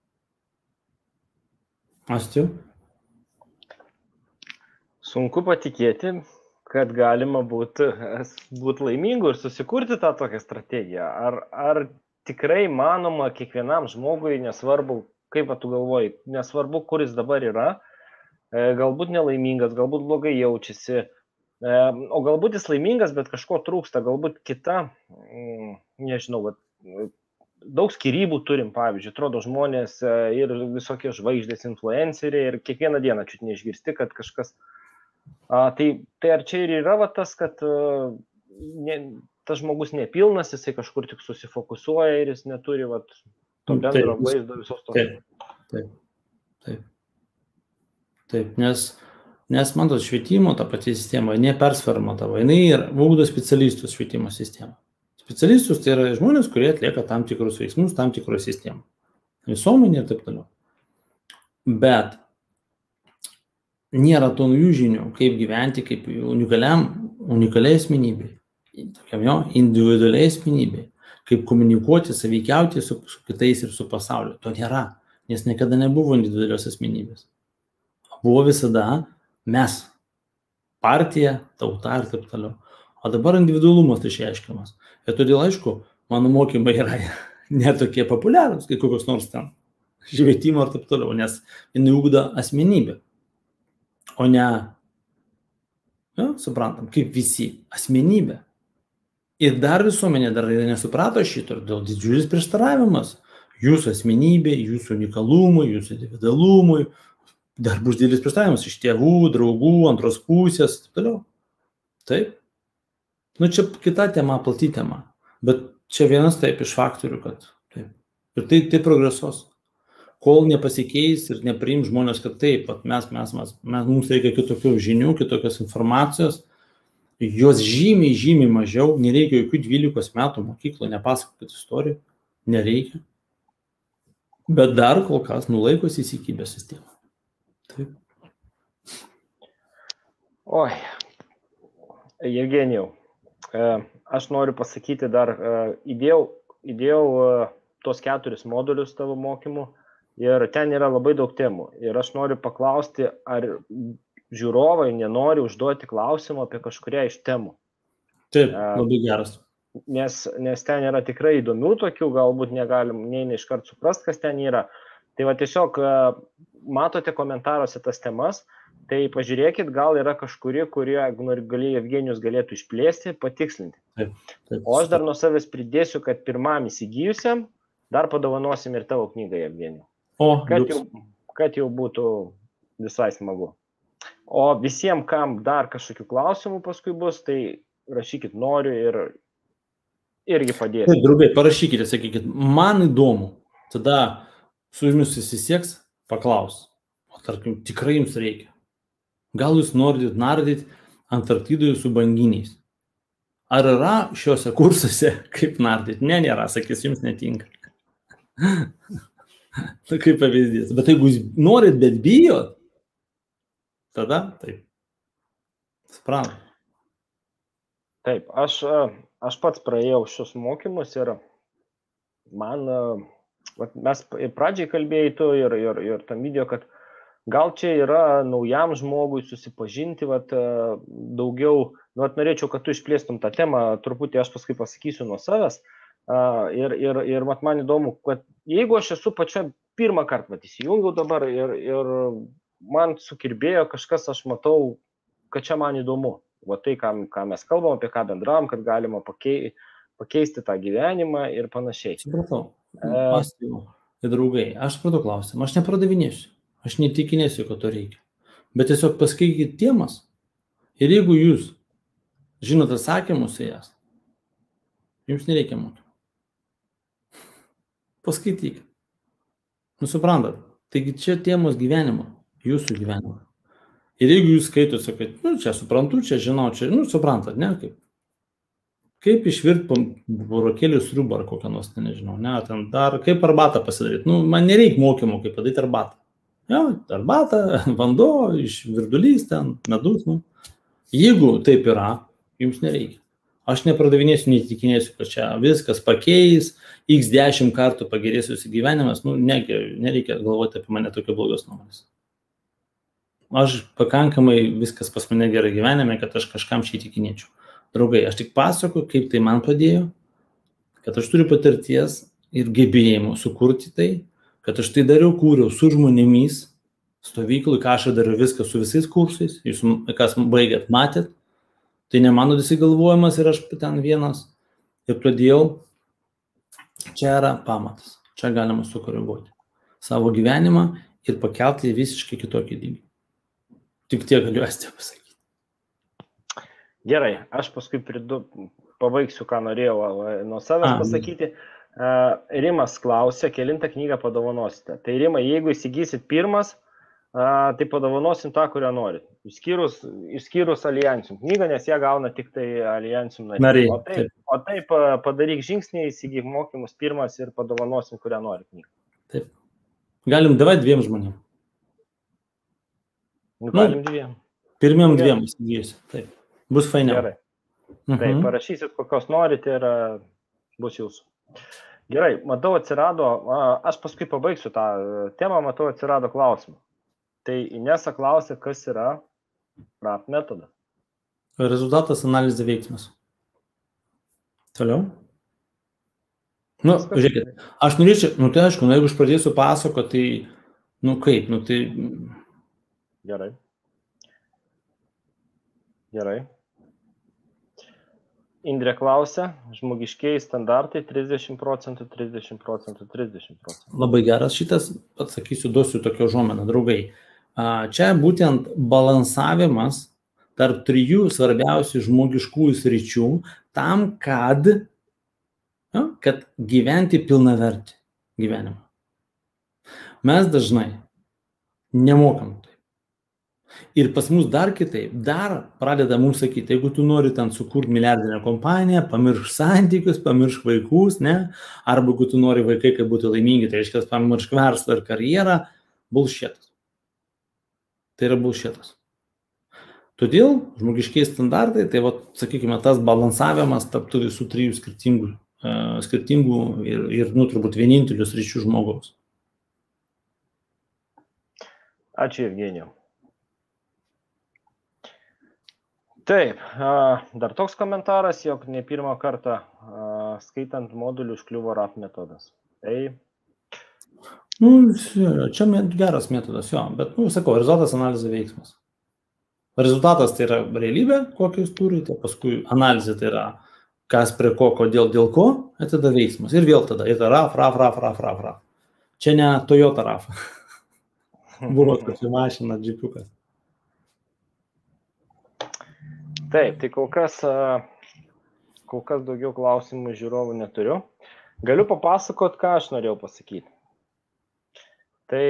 Astiu? Sunku patikėti, kad galima būtų būt laimingu ir susikurti tą tokią strategiją. Ar, ar tikrai manoma kiekvienam žmogui, nesvarbu, kaip tu galvoji, nesvarbu, kur jis dabar yra, galbūt nelaimingas, galbūt blogai jaučiasi, o galbūt jis laimingas, bet kažko trūksta, galbūt kita, nežinau, daug skyrybų turim, pavyzdžiui, atrodo žmonės ir visokie žvaigždės, influenceriai ir kiekvieną dieną čiut neišgirsti, kad kažkas, a, tai, tai ar čia ir yra va, tas, kad ne, tas žmogus nepilnas, jisai kažkur tik susifokusuoja ir jis neturi va, to bendro taip, vaizdo visos tos. Taip, taip, taip. Taip, nes Nes man tos švietimo, ta pati sistema, nepersvarama tavo, jinai ir ugdo specialistus švietimo sistemą. Specialistus tai yra žmonės, kurie atlieka tam tikrus veiksmus, tam tikrus sistemą. Visuomenė ir taip toliau. Bet nėra to naujų žinių, kaip gyventi, kaip unikaliam, unikaliai asmenybei, tokiam jo individualiai asmenybei, kaip komunikuoti, sąveikiauti su, su kitais ir su pasauliu. To nėra, nes niekada nebuvo individualios asmenybės. Buvo visada mes, partija, tauta ir taip toliau. O dabar individualumas tai išreiškiamas. Ir todėl, aišku, mano mokymai yra netokie populiarūs, kaip kokios nors ten švietimo ir taip toliau, nes jinai ugdo asmenybę. O ne, ja, suprantam, kaip visi, asmenybė. Ir dar visuomenė dar nesuprato šito, ir dėl didžiulis prieštaravimas jūsų asmenybė, jūsų unikalumui, jūsų individualumui. Dar bus didelis prieštavimas iš tėvų, draugų, antros pusės, taip toliau. Taip. Nu, čia kita tema, plati tema. Bet čia vienas taip iš faktorių, kad taip. Ir tai, tai progresuos. Kol nepasikeis ir nepriims žmonės, kad taip, mes, mes, mes, mes, mums reikia kitokių žinių, kitokios informacijos, jos žymiai, žymiai mažiau, nereikia jokių dvylikos metų mokyklų, nepasakokit istorijų, nereikia. Bet dar kol kas nulaikos įsikibę sistemą. Taip. Oi, Jevgenijau, aš noriu pasakyti dar, įdėjau, įdėjau tos keturis modulius tavo mokymų ir ten yra labai daug temų. Ir aš noriu paklausti, ar žiūrovai nenori užduoti klausimą apie kažkurią iš temų. Taip, labai geras. Nes, nes ten yra tikrai įdomių tokių, galbūt negalim neina iškart suprast, kas ten yra. Tai va tiesiog matote komentaruose tas temas, tai pažiūrėkit, gal yra kažkurie, kurie gali, Jevgenijus galėtų išplėsti, patikslinti. Taip, taip, o aš dar nuo savęs pridėsiu, kad pirmam įsigijusiam dar padovanosim ir tavo knygą, Jevgenijų. O, kad jau, kad jau būtų visai smagu. O visiems, kam dar kažkokių klausimų paskui bus, tai rašykit noriu ir irgi padėsiu. Taip, draugai, parašykite, sakykit, man įdomu, tada su jumis susisieks, paklaus, o tarkim, tikrai jums reikia. Gal jūs norit nardyti Antarktidoje su banginiais? Ar yra šiuose kursuose kaip nardyti? Ne, nėra, sakys, jums netinka. Tai kaip pavyzdys. Bet jeigu jūs norit, bet bijot, tada taip. Suprantu. Taip, aš, aš pats praėjau šios mokymus ir man... Mes ir pradžiai kalbėjai tu ir, ir, ir tam video, kad gal čia yra naujam žmogui susipažinti, vat, daugiau, nu, vat, norėčiau, kad tu išplėstum tą temą, truputį aš paskui pasakysiu nuo savęs. Ir, ir, ir vat, man įdomu, kad jeigu aš esu pačia pirmą kartą, vat, įsijungiau dabar ir, ir man sukirbėjo kažkas, aš matau, kad čia man įdomu. Va tai, ką, ką mes kalbam, apie ką bendravom, kad galima pakei, pakeisti tą gyvenimą ir panašiai. Supratau. Pastiu, e... draugai, aš supratau klausimą, aš nepardavinėsiu, aš netikinėsiu, kad to reikia. Bet tiesiog paskaitykit temas ir jeigu jūs žinot atsakymus į jas, jums nereikia mokyti. Paskaitykit. Nu, suprantat, taigi čia temos gyvenimo, jūsų gyvenimo. Ir jeigu jūs skaitot, sakai, nu, čia suprantu, čia žinau, čia, nu, suprantat, ne, kaip, kaip išvirt burokėlių sriubą ar kokią nors, nežinau, ne, ten dar, kaip arbatą pasidaryti, nu, man nereikia mokymo, kaip padaryti arbatą. Ja, arbata, vanduo, iš virdulys, ten, medus, nu. Jeigu taip yra, jums nereikia. Aš nepardavinėsiu, neįtikinėsiu, kad čia viskas pakeis, x dešimt kartų pagerės jūsų gyvenimas, nu, ne, nereikia galvoti apie mane tokio blogos nuomonės. Aš pakankamai viskas pas mane gerai gyvenime, kad aš kažkam čia įtikinėčiau. Draugai, aš tik pasakoju, kaip tai man padėjo, kad aš turiu patirties ir gebėjimų sukurti tai, kad aš tai dariau, kūriau su žmonėmis, stovyklui, ką aš dariau viską su visais kursais, jūs, kas baigėt, matėt, tai ne mano įsigalvojimas ir aš ten vienas. Ir todėl čia yra pamatas, čia galima sukoreguoti savo gyvenimą ir pakelti visiškai kitokį lygį. Tik tiek galiu esti pasakyti. Gerai, aš paskui pridu, pabaigsiu, ką norėjau nuo savęs A. pasakyti. Rimas klausė, kelintą knygą padovanosite. Tai Rimai, jeigu įsigysit pirmas, tai padovanosim tą, kurią norit. Išskyrus, išskyrus Alliantium knygą, nes ją gauna tik tai Alliantium nariai. O taip, taip. O taip padaryk žingsnį, įsigyk mokymus pirmas ir padovanosim, kurią nori knygą. Taip. Galim davai dviem žmonėm. Nu, galim dviem. Pirmiem dviem įsigysiu. Taip. Bus fainiau. Gerai. Mhm. Taip, parašysit, kokios norite ir bus jūsų. Gerai, matau atsirado, aš paskui pabaigsiu tą temą, matau atsirado klausimą. Tai Inesa klausė, kas yra R A P metodas. Rezultatas, analizė, veiksmas. Toliau. Nu, žiūrėkit, aš norėčiau, nu tai aišku, nu, jeigu aš pradėsiu pasakoti, tai, nu kaip, nu tai... Gerai. Gerai. Indrė klausė, žmogiškieji standartai trisdešimt procentų, trisdešimt procentų, trisdešimt procentų. Labai geras šitas, atsakysiu, duosiu tokio žuomeną, draugai. Čia būtent balansavimas tarp trijų svarbiausių žmogiškųjų sričių tam, kad, ja, kad gyventi pilnavertį gyvenimą. Mes dažnai nemokam tai. Ir pas mus dar kitaip, dar pradeda mums sakyti, jeigu tu nori ten sukurti milijardinę kompaniją, pamiršk santykius, pamiršk vaikus, ne? Arba jeigu tu nori vaikai, kad būtų laimingi, tai reiškia, pamiršk verslą ir karjerą, bullshitas. Tai yra bullshitas. Todėl žmogiškiai standartai, tai va, sakykime, tas balansavimas tarp tų visų trijų skirtingų, uh, skirtingų ir, ir nu, turbūt vienintelių sričių žmogaus. Ačiū, Evgenijau. Taip, dar toks komentaras, jog ne pirmą kartą skaitant modulių užkliuvo R A P metodas. Tai... Nu, čia geras metodas, jo, bet, nu, sakau, rezultatas, analizė, veiksmas. Rezultatas tai yra realybė, kokią jūs turite, paskui analizė tai yra kas prie ko, kodėl, dėl ko, ir tada veiksmas. Ir vėl tada, ir tada R A F, R A F, R A F, R A F, R A F, R A F. Čia ne Toyota R A F. Buvo tokia mašina, džipiukas. Taip, tai kol kas, kol kas daugiau klausimų žiūrovų neturiu. Galiu papasakot, ką aš norėjau pasakyti. Tai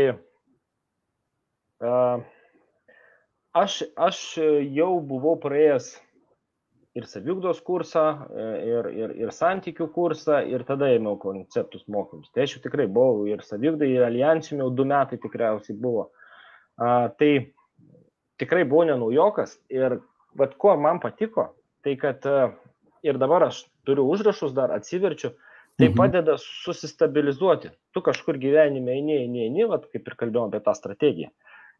aš, aš jau buvau praėjęs ir saviugdos kursą, ir, ir, ir santykių kursą, ir tada ėmiau konceptus mokymus. Tai aš jau tikrai buvau ir saviugdai, ir Alliantium jau du metai tikriausiai buvo. Tai tikrai buvau nenaujokas ir vat ko man patiko, tai kad ir dabar aš turiu užrašus, dar atsiverčiu, tai padeda susistabilizuoti. Tu kažkur gyvenime eini, eini, eini, vat kaip ir kalbėjom apie tą strategiją.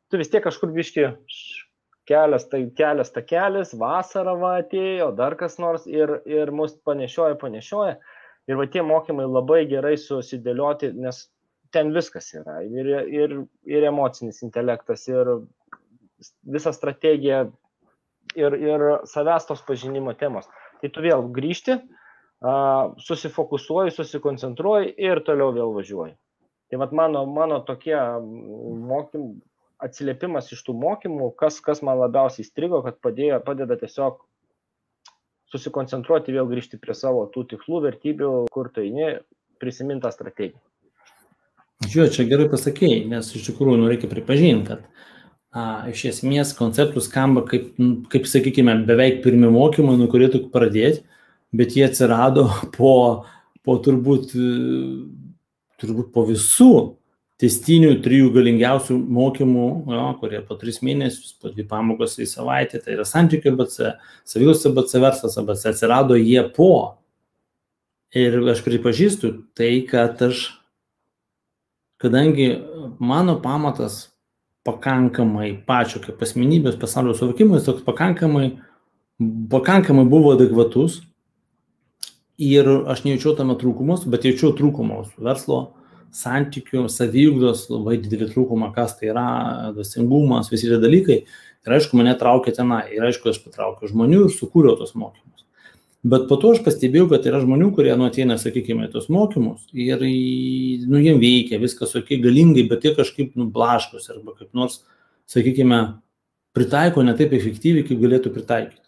tu vis tiek kažkur biški kelias, tai kelias takelis, vasara va atėjo, dar kas nors ir, ir mus panešioja, panešioja. Ir va tie mokymai labai gerai susidėlioti, nes ten viskas yra. Ir, ir, ir emocinis intelektas, ir visa strategija, ir, ir savęs tos pažinimo temos. Tai tu vėl grįžti, susifokusuoji, susikoncentruoji ir toliau vėl važiuoji. Tai vat mano, mano tokie mokymai, atsiliepimas iš tų mokymų, kas, kas man labiausiai įstrigo, kad padėjo, padeda tiesiog susikoncentruoti, vėl grįžti prie savo tų tikslų, vertybių, kur tu eini, prisiminti tą strategiją. Žiūrėjau, čia gerai pasakėjai, nes iš tikrųjų nu, reikia pripažinti, kad a, iš esmės konceptų skamba kaip, kaip, sakykime, beveik pirmi mokymai, nuo kurie tu pradėti, bet jie atsirado po, po turbūt, turbūt po visų testinių trijų galingiausių mokymų, jo, kurie po tris mėnesius, po dvi pamokos į savaitę, tai yra santykių A B C, savijos A B C, verslas A B C, atsirado jie po. Ir aš pripažįstu tai, kad aš, kadangi mano pamatas pakankamai pačio kaip asmenybės pasaulio suvokimas, toks pakankamai, pakankamai buvo adekvatus ir aš nejaučiau tame trūkumus, bet jaučiau trūkumus verslo, santykių, saviugdos, labai didelį trūkumą, kas tai yra, dvasingumas, visi tie dalykai. Ir aišku, mane traukė tenai. Ir aišku, aš patraukiau žmonių ir sukūriau tos mokymus. Bet po to aš pastebėjau, kad yra žmonių, kurie nu ateina, sakykime, tos mokymus ir nu, jiem veikia, viskas ok, galingai, bet jie kažkaip nu, blaškos arba kaip nors, sakykime, pritaiko ne taip efektyviai, kaip galėtų pritaikyti.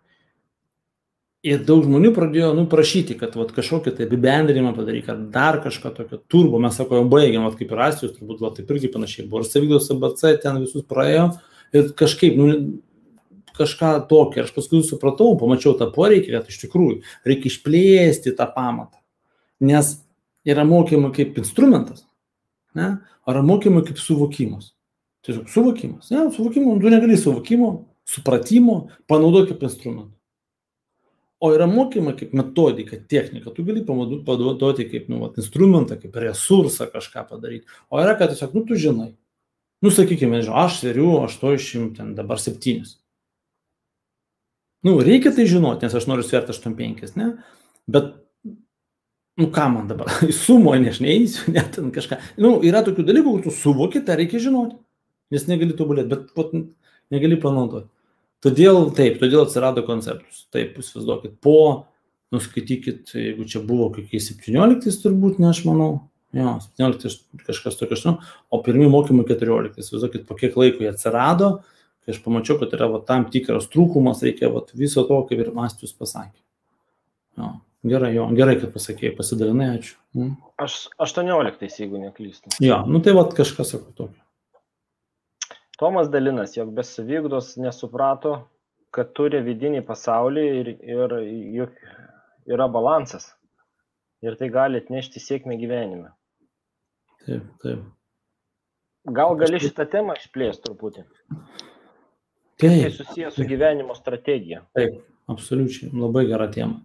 Ir daug žmonių pradėjo nu, prašyti, kad vat, kažkokį tai apibendrinimą padaryk, ar dar kažką tokio turbo. Mes sako, jau baigiam, vat, kaip ir Astijos, turbūt vat, taip irgi panašiai buvo. Ir savigdos A B C ten visus praėjo ir kažkaip, nu, kažką tokio. Ir aš paskui supratau, pamačiau tą poreikį, kad iš tikrųjų reikia išplėsti tą pamatą. Nes yra mokymai kaip instrumentas, ne? Ar mokymai kaip suvokimas. Tiesiog suvokimas. Ne? Suvokimo, tu negali suvokimo, supratimo panaudoti kaip instrumentą. O yra mokymai kaip metodika, technika. Tu gali panaudoti kaip nu, vat, instrumentą, kaip resursą kažką padaryti. O yra, kad tiesiog, nu, tu žinai. Nu, sakykime, žinau, aš sveriu aštuoniasdešimt, ten dabar septynis. Nu, reikia tai žinoti, nes aš noriu sverti aštuoniasdešimt penkis, ne? Bet, nu, ką man dabar? Į sumo, ne, aš neįsiu, net ten kažką. Nu, yra tokių dalykų, kur tu suvoki, tai reikia žinoti. Nes negali tobulėti, bet pot, negali panaudoti. Todėl, taip, todėl atsirado konceptus. Taip, įsivaizduokit, po, nuskaitykit, jeigu čia buvo kokiais septynioliktais turbūt, ne aš manau, jo, septynioliktais kažkas tokio, žinau, o pirmi mokymai keturioliktais, įsivaizduokit, po kiek laiko jie atsirado, kai aš pamačiau, kad yra va, tam tikras trūkumas, reikia va, viso to, kaip ir Astijus pasakė. Jo, gerai, jo, gerai, kad pasakėjai, pasidalinai, ačiū. Mm. Aš aštuonioliktais, jeigu neklystu. Jo, nu tai va, kažkas sako tokio. Tomas dalinas, jog be savigdos nesuprato, kad turi vidinį pasaulį ir, ir juk yra balansas. Ir tai gali atnešti sėkmę gyvenime. Taip, taip. Gal gali šitą temą išplėsti truputį? Taip. Tai susijęs su gyvenimo strategija. Taip, absoliučiai. Labai gera tema.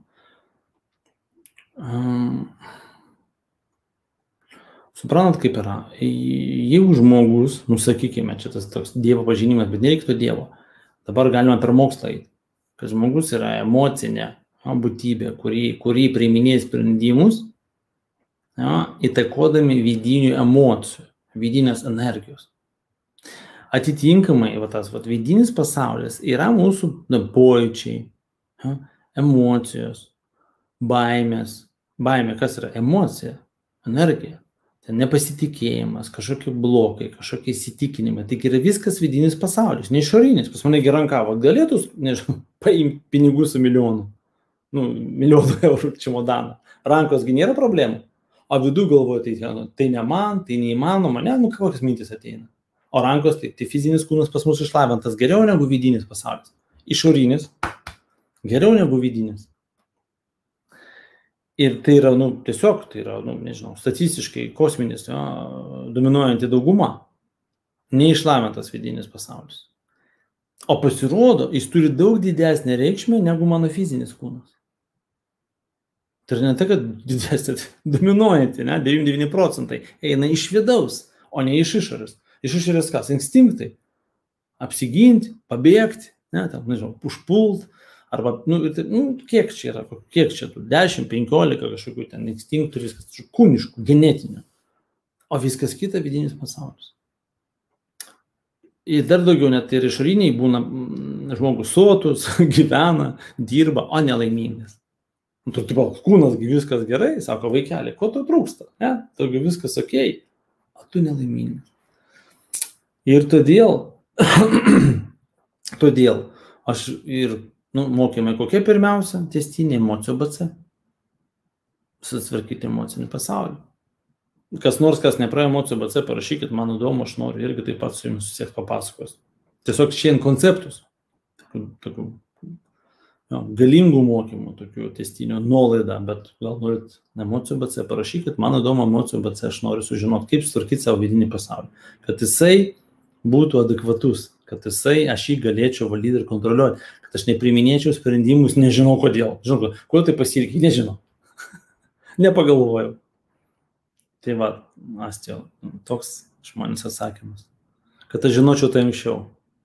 Um, suprantat, kaip yra. Jeigu žmogus, nusakykime, čia tas toks Dievo pažinimas, bet nereiktų Dievo. Dabar galima per mokslą eiti. Kad žmogus yra emocinė būtybė, kurį, kurį priiminėja sprendimus, ja, įtakodami vidinių emocijų, vidinės energijos. Atitinkamai, va, tas va, vidinis pasaulis yra mūsų na, pojūčiai, ja, emocijos, baimės. Baimė, kas yra? Emocija, energija. Tai nepasitikėjimas, kažkokie blokai, kažkokie įsitikinimai. Tai yra viskas vidinis pasaulis, ne išorinis. Pas mane gerankavo, galėtų, nežinau, paimti pinigų su milijonu. Nu, milijonų eurų čemodaną. Rankos gi nėra problemų. O vidų galvoja, tai, tai ne man, tai neįmanoma, ne, nu kokias mintis ateina. O rankos, tai, tai fizinis kūnas pas mus išlavintas geriau negu vidinis pasaulis. Išorinis geriau negu vidinis. Ir tai yra, nu, tiesiog, tai yra, nu, nežinau, statistiškai kosminis, jo, dominuojanti dauguma, neišlavintas vidinis pasaulis. O pasirodo, jis turi daug didesnę reikšmę negu mano fizinis kūnas. Tai ne tai, kad didesnė, dominuojanti, ne, devyniasdešimt devyni procentai eina iš vidaus, o ne iš išorės. Iš išorės kas? Instinktai. apsiginti, pabėgti, ne, tam, nežinau, užpult, arba, nu, nu, kiek čia yra, kiek čia tų, dešimt, penkiolika kažkokių ten instinktų, viskas kūniškų, genetinių, o viskas kita vidinis pasaulis. Ir dar daugiau net ir išoriniai būna žmogus sotus, gyvena, dirba, o nelaimingas. Nu, tu, tipo, kūnas, viskas gerai, sako vaikelė, ko to trūksta, ne, togi viskas okei, o tu nelaimingas. Ir todėl, todėl aš ir nu, mokėme kokie pirmiausia, tęstinė emocijų B C, susitvarkyti emocinį pasaulį. Kas nors, kas nepraėjo emocijų B C, parašykit, man įdomu, aš noriu irgi taip pat su jumis susieks papasakos. Tiesiog šiandien konceptus, tokių, tokių jo, galingų mokymų, tokių tęstinio nuolaidą, bet gal norit emocijų B C, parašykit, man įdomu emocijų B C, aš noriu sužinoti, kaip sutvarkyti savo vidinį pasaulį, kad jisai būtų adekvatus, kad jisai, aš jį galėčiau valdyti ir kontroliuoti, kad aš nepriminėčiau sprendimus, nežinau kodėl. Žinau, kodėl tai pasirinkti, nežinau. Nepagalvojau. Tai va, Astio, toks žmonės atsakymas. Kad aš žinočiau tai anksčiau.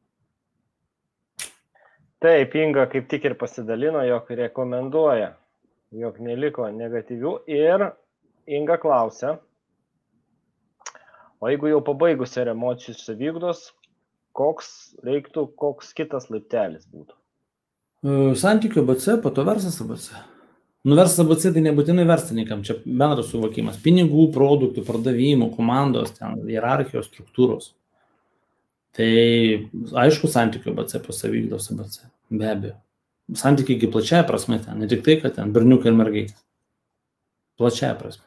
Taip, Inga kaip tik ir pasidalino, jog rekomenduoja, jog neliko negatyvių. Ir Inga klausia, o jeigu jau pabaigus ir emocijų savigdos, koks reiktų, koks kitas laiptelis būtų? Santykių B C, po to verslas B C. Nu, verslas B C tai nebūtinai verslininkam, čia bendras suvokimas. Pinigų, produktų, pardavimų, komandos, ten, hierarchijos, struktūros. Tai aišku, santykių B C po savigdos B C, be abejo. Santykiai plačiaja prasme ten, ne tik tai, kad ten berniukai ir mergaitės. Plačiaja prasme.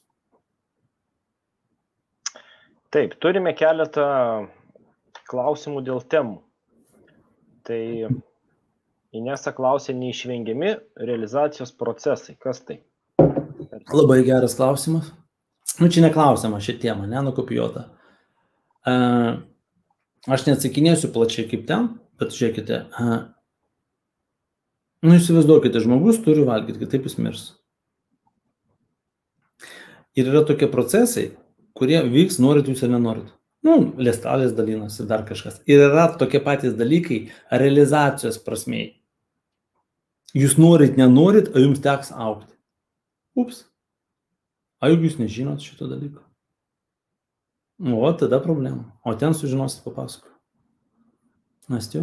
Taip, turime keletą klausimų dėl temų. Tai Inesa klausė neišvengiami realizacijos procesai. Kas tai? Labai geras klausimas. Nu, čia neklausiama ši tema, nenukopijuota. Uh, aš neatsakinėsiu plačiai kaip ten, bet žiūrėkite. Uh, nu, įsivaizduokite, žmogus turi valgyti, kitaip jis mirs. Ir yra tokie procesai, kurie vyks, norit jūs ir nenorit. Nu, lėstalės dalinasi, dar kažkas. Ir yra tokie patys dalykai realizacijos prasmei. Jūs norit, nenorit, o jums teks augti. Ups. A juk jūs nežinot šito dalyko. O, tada problema. O ten sužinosit papasako. Nastiu.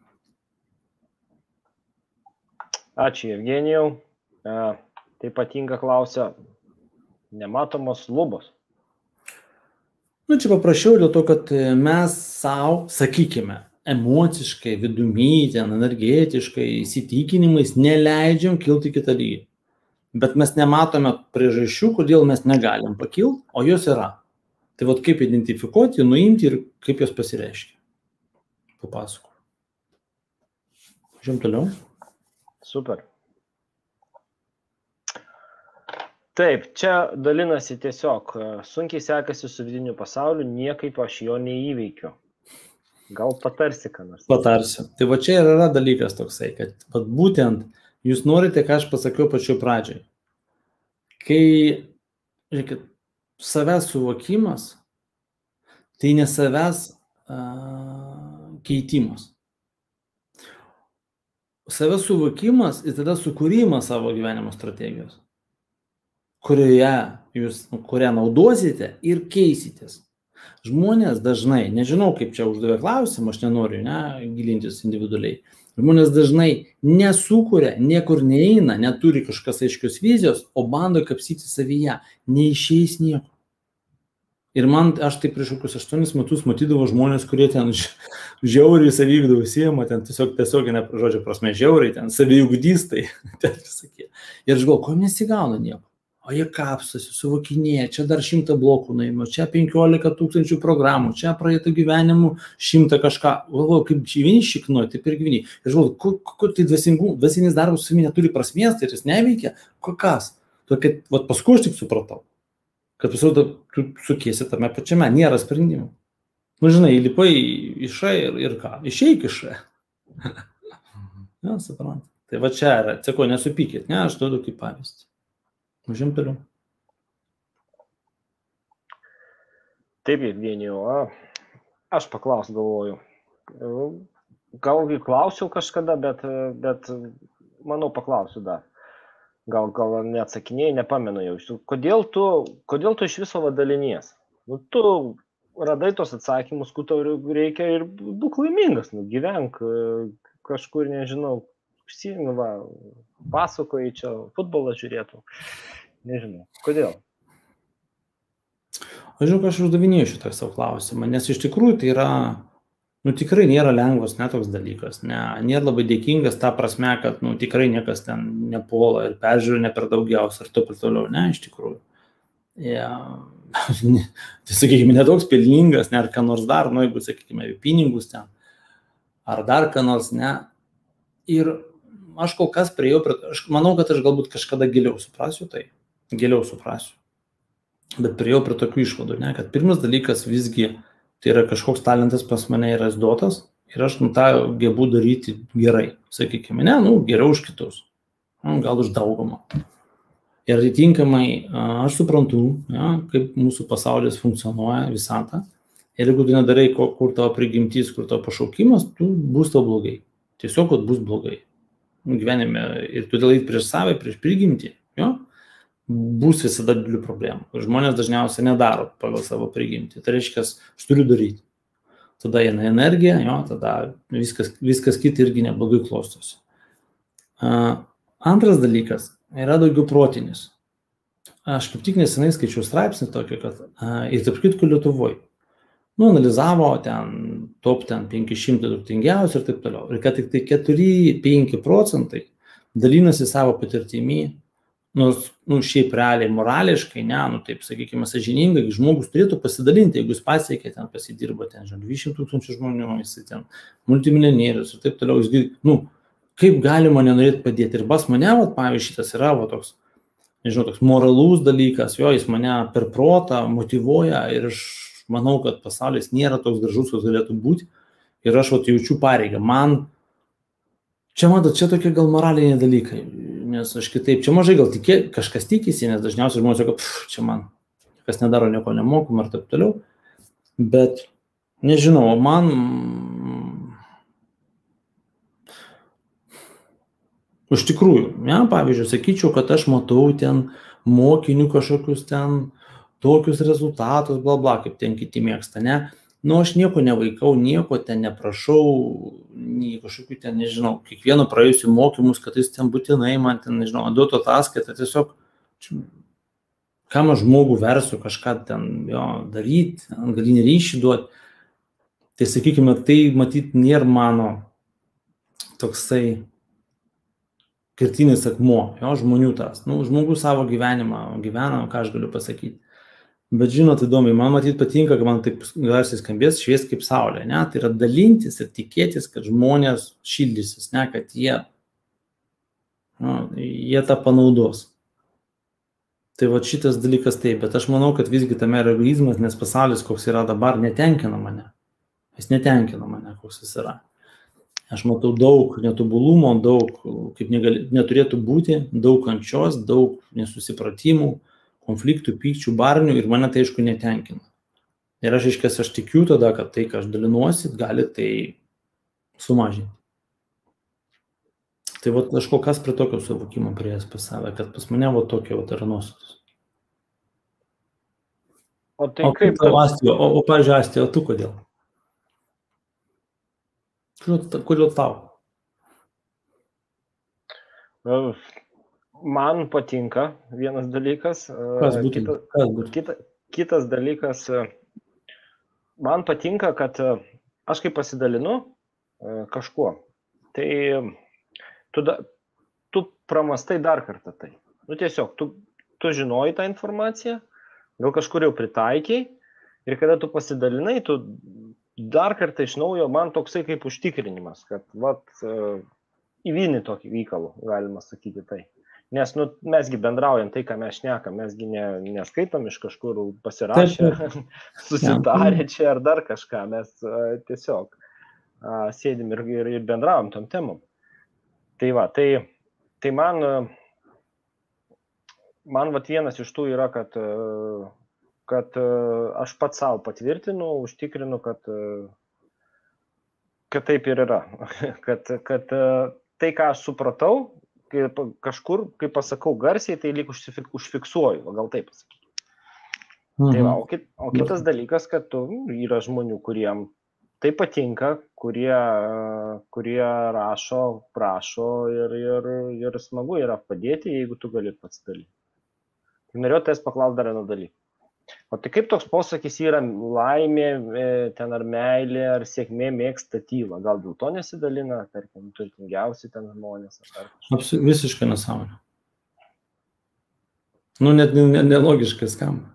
Ačiū, Evgenijau. Taip pat Inga klausia, nematomos lubos. Nu, čia paprašiau dėl to, kad mes savo, sakykime, emociškai, vidumi, ten, energetiškai, įsitikinimais neleidžiam kilti kitą lygį. Bet mes nematome priežasčių, kodėl mes negalim pakilti, o jos yra. Tai vat kaip identifikuoti, nuimti ir kaip jos pasireiškia. Papasakau. Žiūrėjom toliau. Super. Taip, čia dalinasi tiesiog, sunkiai sekasi su vidiniu pasauliu, niekaip aš jo neįveikiu. Gal patarsi, ką nors? Patarsiu. Tai va čia ir yra dalykas toksai, kad vat būtent jūs norite, ką aš pasakiau pačiu pradžiai. Kai, žiūrėkit, savęs suvokimas, tai ne savęs a, keitimas. Savęs suvokimas ir tada sukūrimas savo gyvenimo strategijos, kurioje jūs, kurią naudosite ir keisitės. Žmonės dažnai, nežinau kaip čia uždavė klausimą, aš nenoriu ne, gilintis individualiai, žmonės dažnai nesukuria, niekur neina, neturi kažkas aiškios vizijos, o bando kapsyti savyje, neišeis nieko. Ir man, aš tai prieš kokius aštuonis metus matydavau žmonės, kurie ten žiauriai savivykdo užsiema, ten tiesiog tiesioginė žodžio prasme žiauriai, ten saviugdystai, ten visokie. Ir aš galvoju, ko nesigauna nieko. O jie kapstosi, suvokinėja, čia dar šimtą blokų nuėmė, čia penkiolika tūkstančių programų, čia praeito gyvenimų šimtą kažką. Galvoju, kaip vieni šiknuoja, taip ir gyveni. Ir galvoju, kur, kur tai dvasinis darbas su neturi prasmės, tai jis neveikia, kas? Kad, vat paskui aš tik supratau, kad pasirodo, tu sukiesi tame pačiame, nėra sprendimų. Nu, žinai, įlipai iš A ir, ir ką? Išeik iš A. Ja, suprantu. Tai va čia yra, sako, nesupykit, ne, aš duodu kaip pavyzdį. Važiam toliau. Taip, Evgenijau, aš paklaus galvoju. Galgi klausiau kažkada, bet, bet manau paklausiu dar. Gal, gal neatsakinėjai, nepamenu jau. Kodėl tu, kodėl tu iš viso vadalinies? Nu, tu radai tos atsakymus, kur tau reikia ir būk laimingas, nu, gyvenk kažkur, nežinau, užsiimk, va, pasakoji čia, futbolą žiūrėtų. Nežinau, kodėl? Aš žinau, aš uždavinėjau šitą savo klausimą, nes iš tikrųjų tai yra, nu tikrai nėra lengvas netoks dalykas, ne, nėra labai dėkingas ta prasme, kad nu, tikrai niekas ten nepuola ir peržiūrė ne per daugiausia ir taip ir toliau, ne, iš tikrųjų. Ja, tai, sakykime, netoks pelningas, ne, ar ką nors dar, nu, jeigu, sakykime, pinigus ten, ar dar ką nors, ne. Ir aš kol kas priejau, aš manau, kad aš galbūt kažkada giliau suprasiu tai, giliau suprasiu. Bet priejau prie tokių išvadų, ne, kad pirmas dalykas visgi tai yra kažkoks talentas pas mane yra duotas ir aš nu, tą gebu daryti gerai, sakykime, ne, nu, geriau už kitus, nu, gal už daugumą. Ir atitinkamai aš suprantu, ja, kaip mūsų pasaulis funkcionuoja visatą ir jeigu tu nedarai, kur tavo prigimtis, kur tavo pašaukimas, tu bus tau blogai. Tiesiog, kad bus blogai. Gyvenime ir tu dėl eit prieš save, prieš prigimtį, jo, bus visada didelių problemų. Žmonės dažniausiai nedaro pagal savo prigimtį. Tai reiškia, aš turiu daryti. Tada eina energija, jo, tada viskas, viskas kita irgi neblogai klostosi. Uh, antras dalykas yra daugiau protinis. Aš kaip tik nesenai skaičiau straipsnį tokį, kad uh, ir taip kitko Lietuvoj. Nu, analizavo ten top ten penki šimtai turtingiausių ir taip toliau. Ir kad tik tai keturi penki procentai dalinasi savo patirtimi. Nors, nu, šiaip realiai, morališkai, ne, nu, taip, sakykime, sąžiningai, žmogus turėtų pasidalinti, jeigu jis pasiekė, ten pasidirba, ten, žinot, dvidešimt tūkstančių žmonių, jis ten, multimilionierius ir taip toliau, jis, nu, kaip galima nenorėti padėti. Ir pas mane, vat, pavyzdžiui, šitas yra, va, toks, nežinau, toks moralus dalykas, jo, jis mane per protą motyvuoja ir aš manau, kad pasaulis nėra toks gražus, koks galėtų būti ir aš, vat, jaučiu pareigą. Man, čia, matot, čia tokie gal moraliniai dalykai. Nes aš kitaip, čia mažai gal tikė, kažkas tikisi, nes dažniausiai žmonės sako, pff, čia man kas nedaro nieko nemokum ar taip toliau. Bet nežinau, man iš tikrųjų, ne, pavyzdžiui, sakyčiau, kad aš matau ten mokinių kažkokius ten tokius rezultatus, bla bla, kaip ten kiti mėgsta, ne. Nu, aš nieko nevaikau, nieko ten neprašau, nei kažkokių ten, nežinau, kiekvieno praėjusių mokymus, kad jis ten būtinai man ten, nežinau, duotų ataskaitą, tiesiog, kam aš žmogų versiu kažką ten jo daryti, galinį ryšį duoti. Tai sakykime, tai matyt nėra mano toksai kertinis akmuo, jo, žmonių tas. Nu, žmogus savo gyvenimą gyvena, ką aš galiu pasakyti. Bet žinot, įdomiai, man matyt patinka, kad man taip garsiai skambės, švies kaip saulė, ne? Tai yra dalintis ir tikėtis, kad žmonės šildysis, ne? Kad jie, nu, jie tą panaudos. Tai va šitas dalykas taip, bet aš manau, kad visgi tame yra egoizmas, nes pasaulis, koks yra dabar, netenkina mane. Jis netenkina mane, koks jis yra. Aš matau daug netobulumo, daug, kaip negali, neturėtų būti, daug kančios, daug nesusipratimų, konfliktų, pykčių, barnių ir mane tai aišku netenkina. Ir aš aiškiai, aš tikiu tada, kad tai, ką aš dalinuosi, gali tai sumažinti. Tai vat, aš kol kas prie tokio suvokimo prieės pas save, kad pas mane vat, tokie vat, yra nuostatos. O tai o kaip... O, o, o pavyzdžiui, Astija, o tu kodėl? Kodėl tau? Man patinka vienas dalykas. Kas būtų? Kita, Kas būtų? kita, kitas dalykas, man patinka, kad aš kaip pasidalinu kažkuo, tai tu, da, tu pramastai dar kartą tai. Nu tiesiog, tu, tu žinoji tą informaciją, gal kažkur jau pritaikiai ir kada tu pasidalinai, tu dar kartą iš naujo, man toksai kaip užtikrinimas, kad vat, įvyni tokį vykalų, galima sakyti tai. Nes nu, mesgi bendraujam tai, ką mes šnekam, mesgi ne, neskaitom iš kažkur pasirašę, susitarę čia ar dar kažką, mes a, tiesiog a, sėdim ir, ir, ir bendraujam tom temom. Tai va, tai, tai man, man vat vienas iš tų yra, kad, kad aš pats savo patvirtinu, užtikrinu, kad kad taip ir yra. kad, kad tai, ką aš supratau, kai kažkur, kai pasakau garsiai, tai lyg užsifik, užfiksuoju, gal taip pasakyti. Mhm. Tai va, o, kit, o kitas dalykas, kad tu, yra žmonių, kuriem tai patinka, kurie, kurie rašo, prašo ir, ir, ir smagu yra padėti, jeigu tu gali pats dalyti. Tai norėjau tais paklausti dar vieną dalyką. O tai kaip toks posakis yra laimė, ten ar meilė, ar sėkmė mėgsta tylą? Gal dėl to nesidalina, tarkim, turtingiausi ten žmonės? Ar... Visiškai nesąmonė. Nu, net nelogiškai skamba.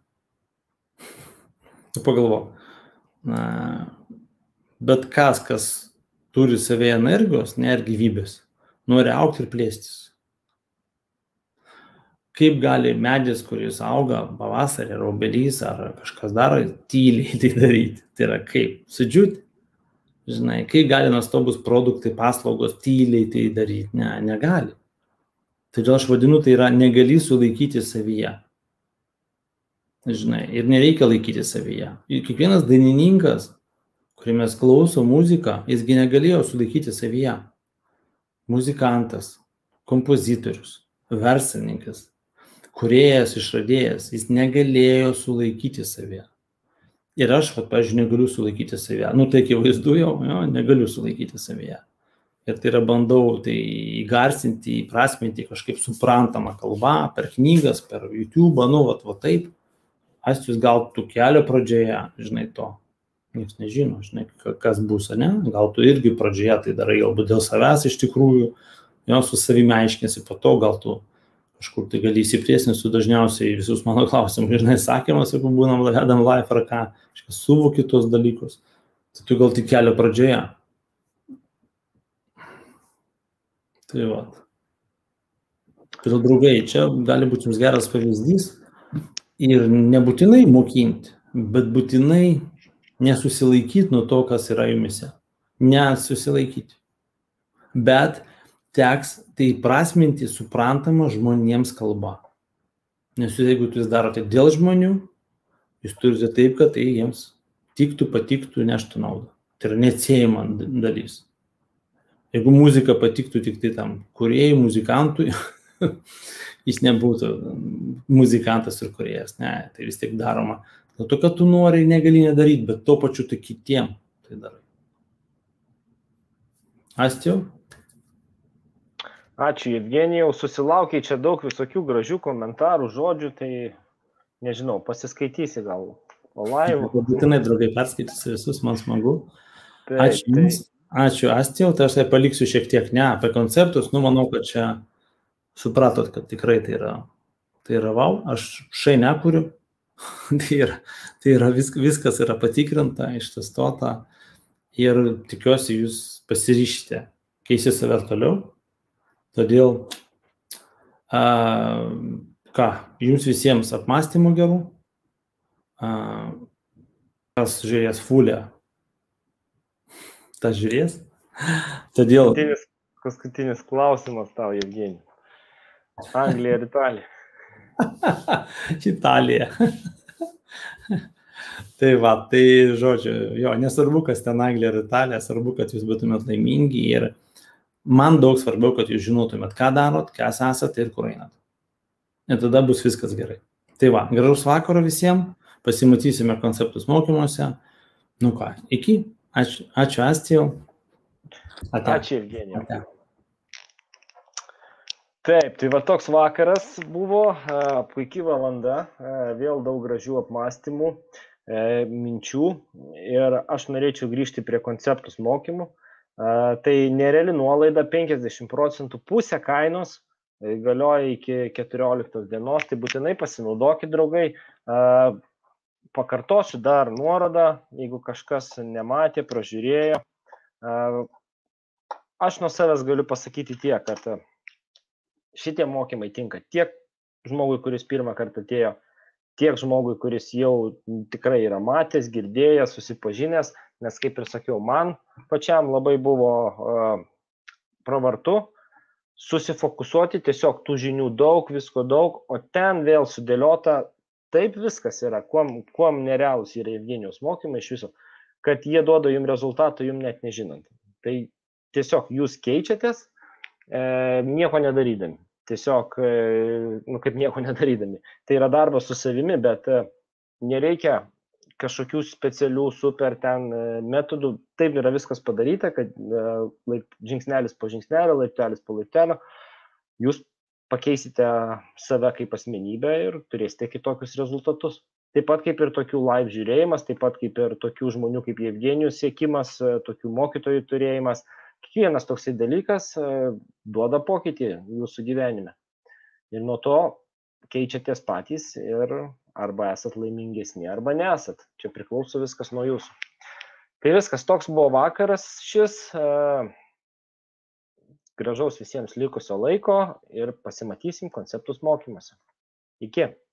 Tu pagalvo. Na, bet kas, kas turi savėje energijos, ne ir gyvybės, nori augti ir plėstis. Kaip gali medis, kuris auga pavasarį, ar obelys, ar kažkas daro, tyliai tai daryti? Tai yra kaip? Sudžiūti? Žinai, kaip gali nuostabus produktai, paslaugos tyliai tai daryti? Ne, negali. Todėl aš vadinu, tai yra negali sulaikyti savyje. Žinai, ir nereikia laikyti savyje. Ir kiekvienas dainininkas, kurį mes klauso muziką, jisgi negalėjo sulaikyti savyje. Muzikantas, kompozitorius, verslininkas, kūrėjas, išradėjas, jis negalėjo sulaikyti savyje. Ir aš, vat, pavyzdžiui, negaliu sulaikyti savyje. Nu, tai akivaizdu jau, jo, negaliu sulaikyti savyje. Ir tai yra bandau tai įgarsinti, įprasminti kažkaip suprantamą kalbą, per knygas, per YouTube, nu, vat, va taip. Astijus gal tu kelio pradžioje, žinai, to. Niekas nežino, žinai, kas bus, ne? Gal tu irgi pradžioje tai darai, galbūt dėl savęs iš tikrųjų, jo, su savimi aiškinsi, po to gal tu kažkur tai gali įsipriesnti su dažniausiai visus mano klausimus, žinai, sakymas, jeigu būnam vedam live ar ką, kažkas suvoki tos dalykus, tai tu gal tik kelio pradžioje. Tai va. Todėl, draugai, čia gali būti jums geras pavyzdys ir nebūtinai mokinti, bet būtinai nesusilaikyti nuo to, kas yra jumise. Nesusilaikyti. Bet teks tai prasminti suprantamą žmonėms kalbą. Nes jeigu jūs darote dėl žmonių, jūs turite taip, kad tai jiems tiktų, patiktų, neštų naudą. Tai yra neatsiejama dalis. Jeigu muzika patiktų tik tai tam kūrėjui, muzikantui, jis nebūtų muzikantas ir kūrėjas. Ne, tai vis tiek daroma. Dėl to, kad tu nori, negali nedaryti, bet to pačiu tai kitiem tai darai. Astijau? Ačiū, Evgenijau. Susilaukiai čia daug visokių gražių komentarų, žodžių, tai nežinau, pasiskaitysi gal live. Būtinai, draugai, perskaitysi visus, man smagu. Taip, Ačiū jums. Ačiū, Astijau. Tai aš tai paliksiu šiek tiek ne apie konceptus. Nu, manau, kad čia supratot, kad tikrai tai yra, tai yra vau. Aš šai nekuriu. tai yra, tai yra vis, viskas yra patikrinta, ištestuota. Ir tikiuosi, jūs pasiryšite keisti save toliau. Todėl, a, ką, jums visiems apmąstymų gerų, a, kas žiūrės fulę, tas žiūrės. Todėl... Paskutinis, paskutinis klausimas tau, Evgenijau. Anglija ir Italija. Italija. Tai va, tai žodžiu, jo, nesvarbu, kas ten Anglija ir Italija, svarbu, kad jūs būtumėt laimingi ir man daug svarbiau, kad jūs žinotumėt, ką darot, kas esate ir kur einat. Ir tada bus viskas gerai. Tai va, gražaus vakaro visiems, pasimatysime konceptus mokymuose. Nu ką, iki. Ačiū, ačiū Astijau. Ate. Ačiū, Evgenijau. Ate. Taip, tai va toks vakaras buvo, puikiai valanda, vėl daug gražių apmąstymų, minčių ir aš norėčiau grįžti prie konceptus mokymų. Tai nereali nuolaida penkiasdešimt procentų, pusė kainos galioja iki keturioliktos dienos, tai būtinai pasinaudokit, draugai. Pakartosiu dar nuorodą, jeigu kažkas nematė, pražiūrėjo. Aš nuo savęs galiu pasakyti tiek, kad šitie mokymai tinka tiek žmogui, kuris pirmą kartą atėjo, tiek žmogui, kuris jau tikrai yra matęs, girdėjęs, susipažinęs, nes kaip ir sakiau, man pačiam labai buvo uh, pravartu susifokusuoti, tiesiog tų žinių daug, visko daug, o ten vėl sudėliota, taip viskas yra, kuom, kuom nerealūs yra Evgenijaus mokymai iš viso, kad jie duoda jums rezultatų, jums net nežinant. Tai tiesiog jūs keičiatės, e, nieko nedarydami. Tiesiog, e, nu, kaip nieko nedarydami. Tai yra darbas su savimi, bet e, nereikia kažkokių specialių super ten e, metodų. Taip yra viskas padaryta, kad e, laip, žingsnelis po žingsnelio, laiptelis po laiptelio, jūs pakeisite save kaip asmenybę ir turėsite kitokius rezultatus. Taip pat kaip ir tokių live žiūrėjimas, taip pat kaip ir tokių žmonių kaip Jevgenijus siekimas, tokių mokytojų turėjimas. Kiekvienas toksai dalykas duoda pokytį jūsų gyvenime. Ir nuo to keičiatės patys ir arba esat laimingesni, arba nesat. Čia priklauso viskas nuo jūsų. Tai viskas, toks buvo vakaras šis. Gražaus visiems likusio laiko ir pasimatysim konceptus mokymuose. Iki.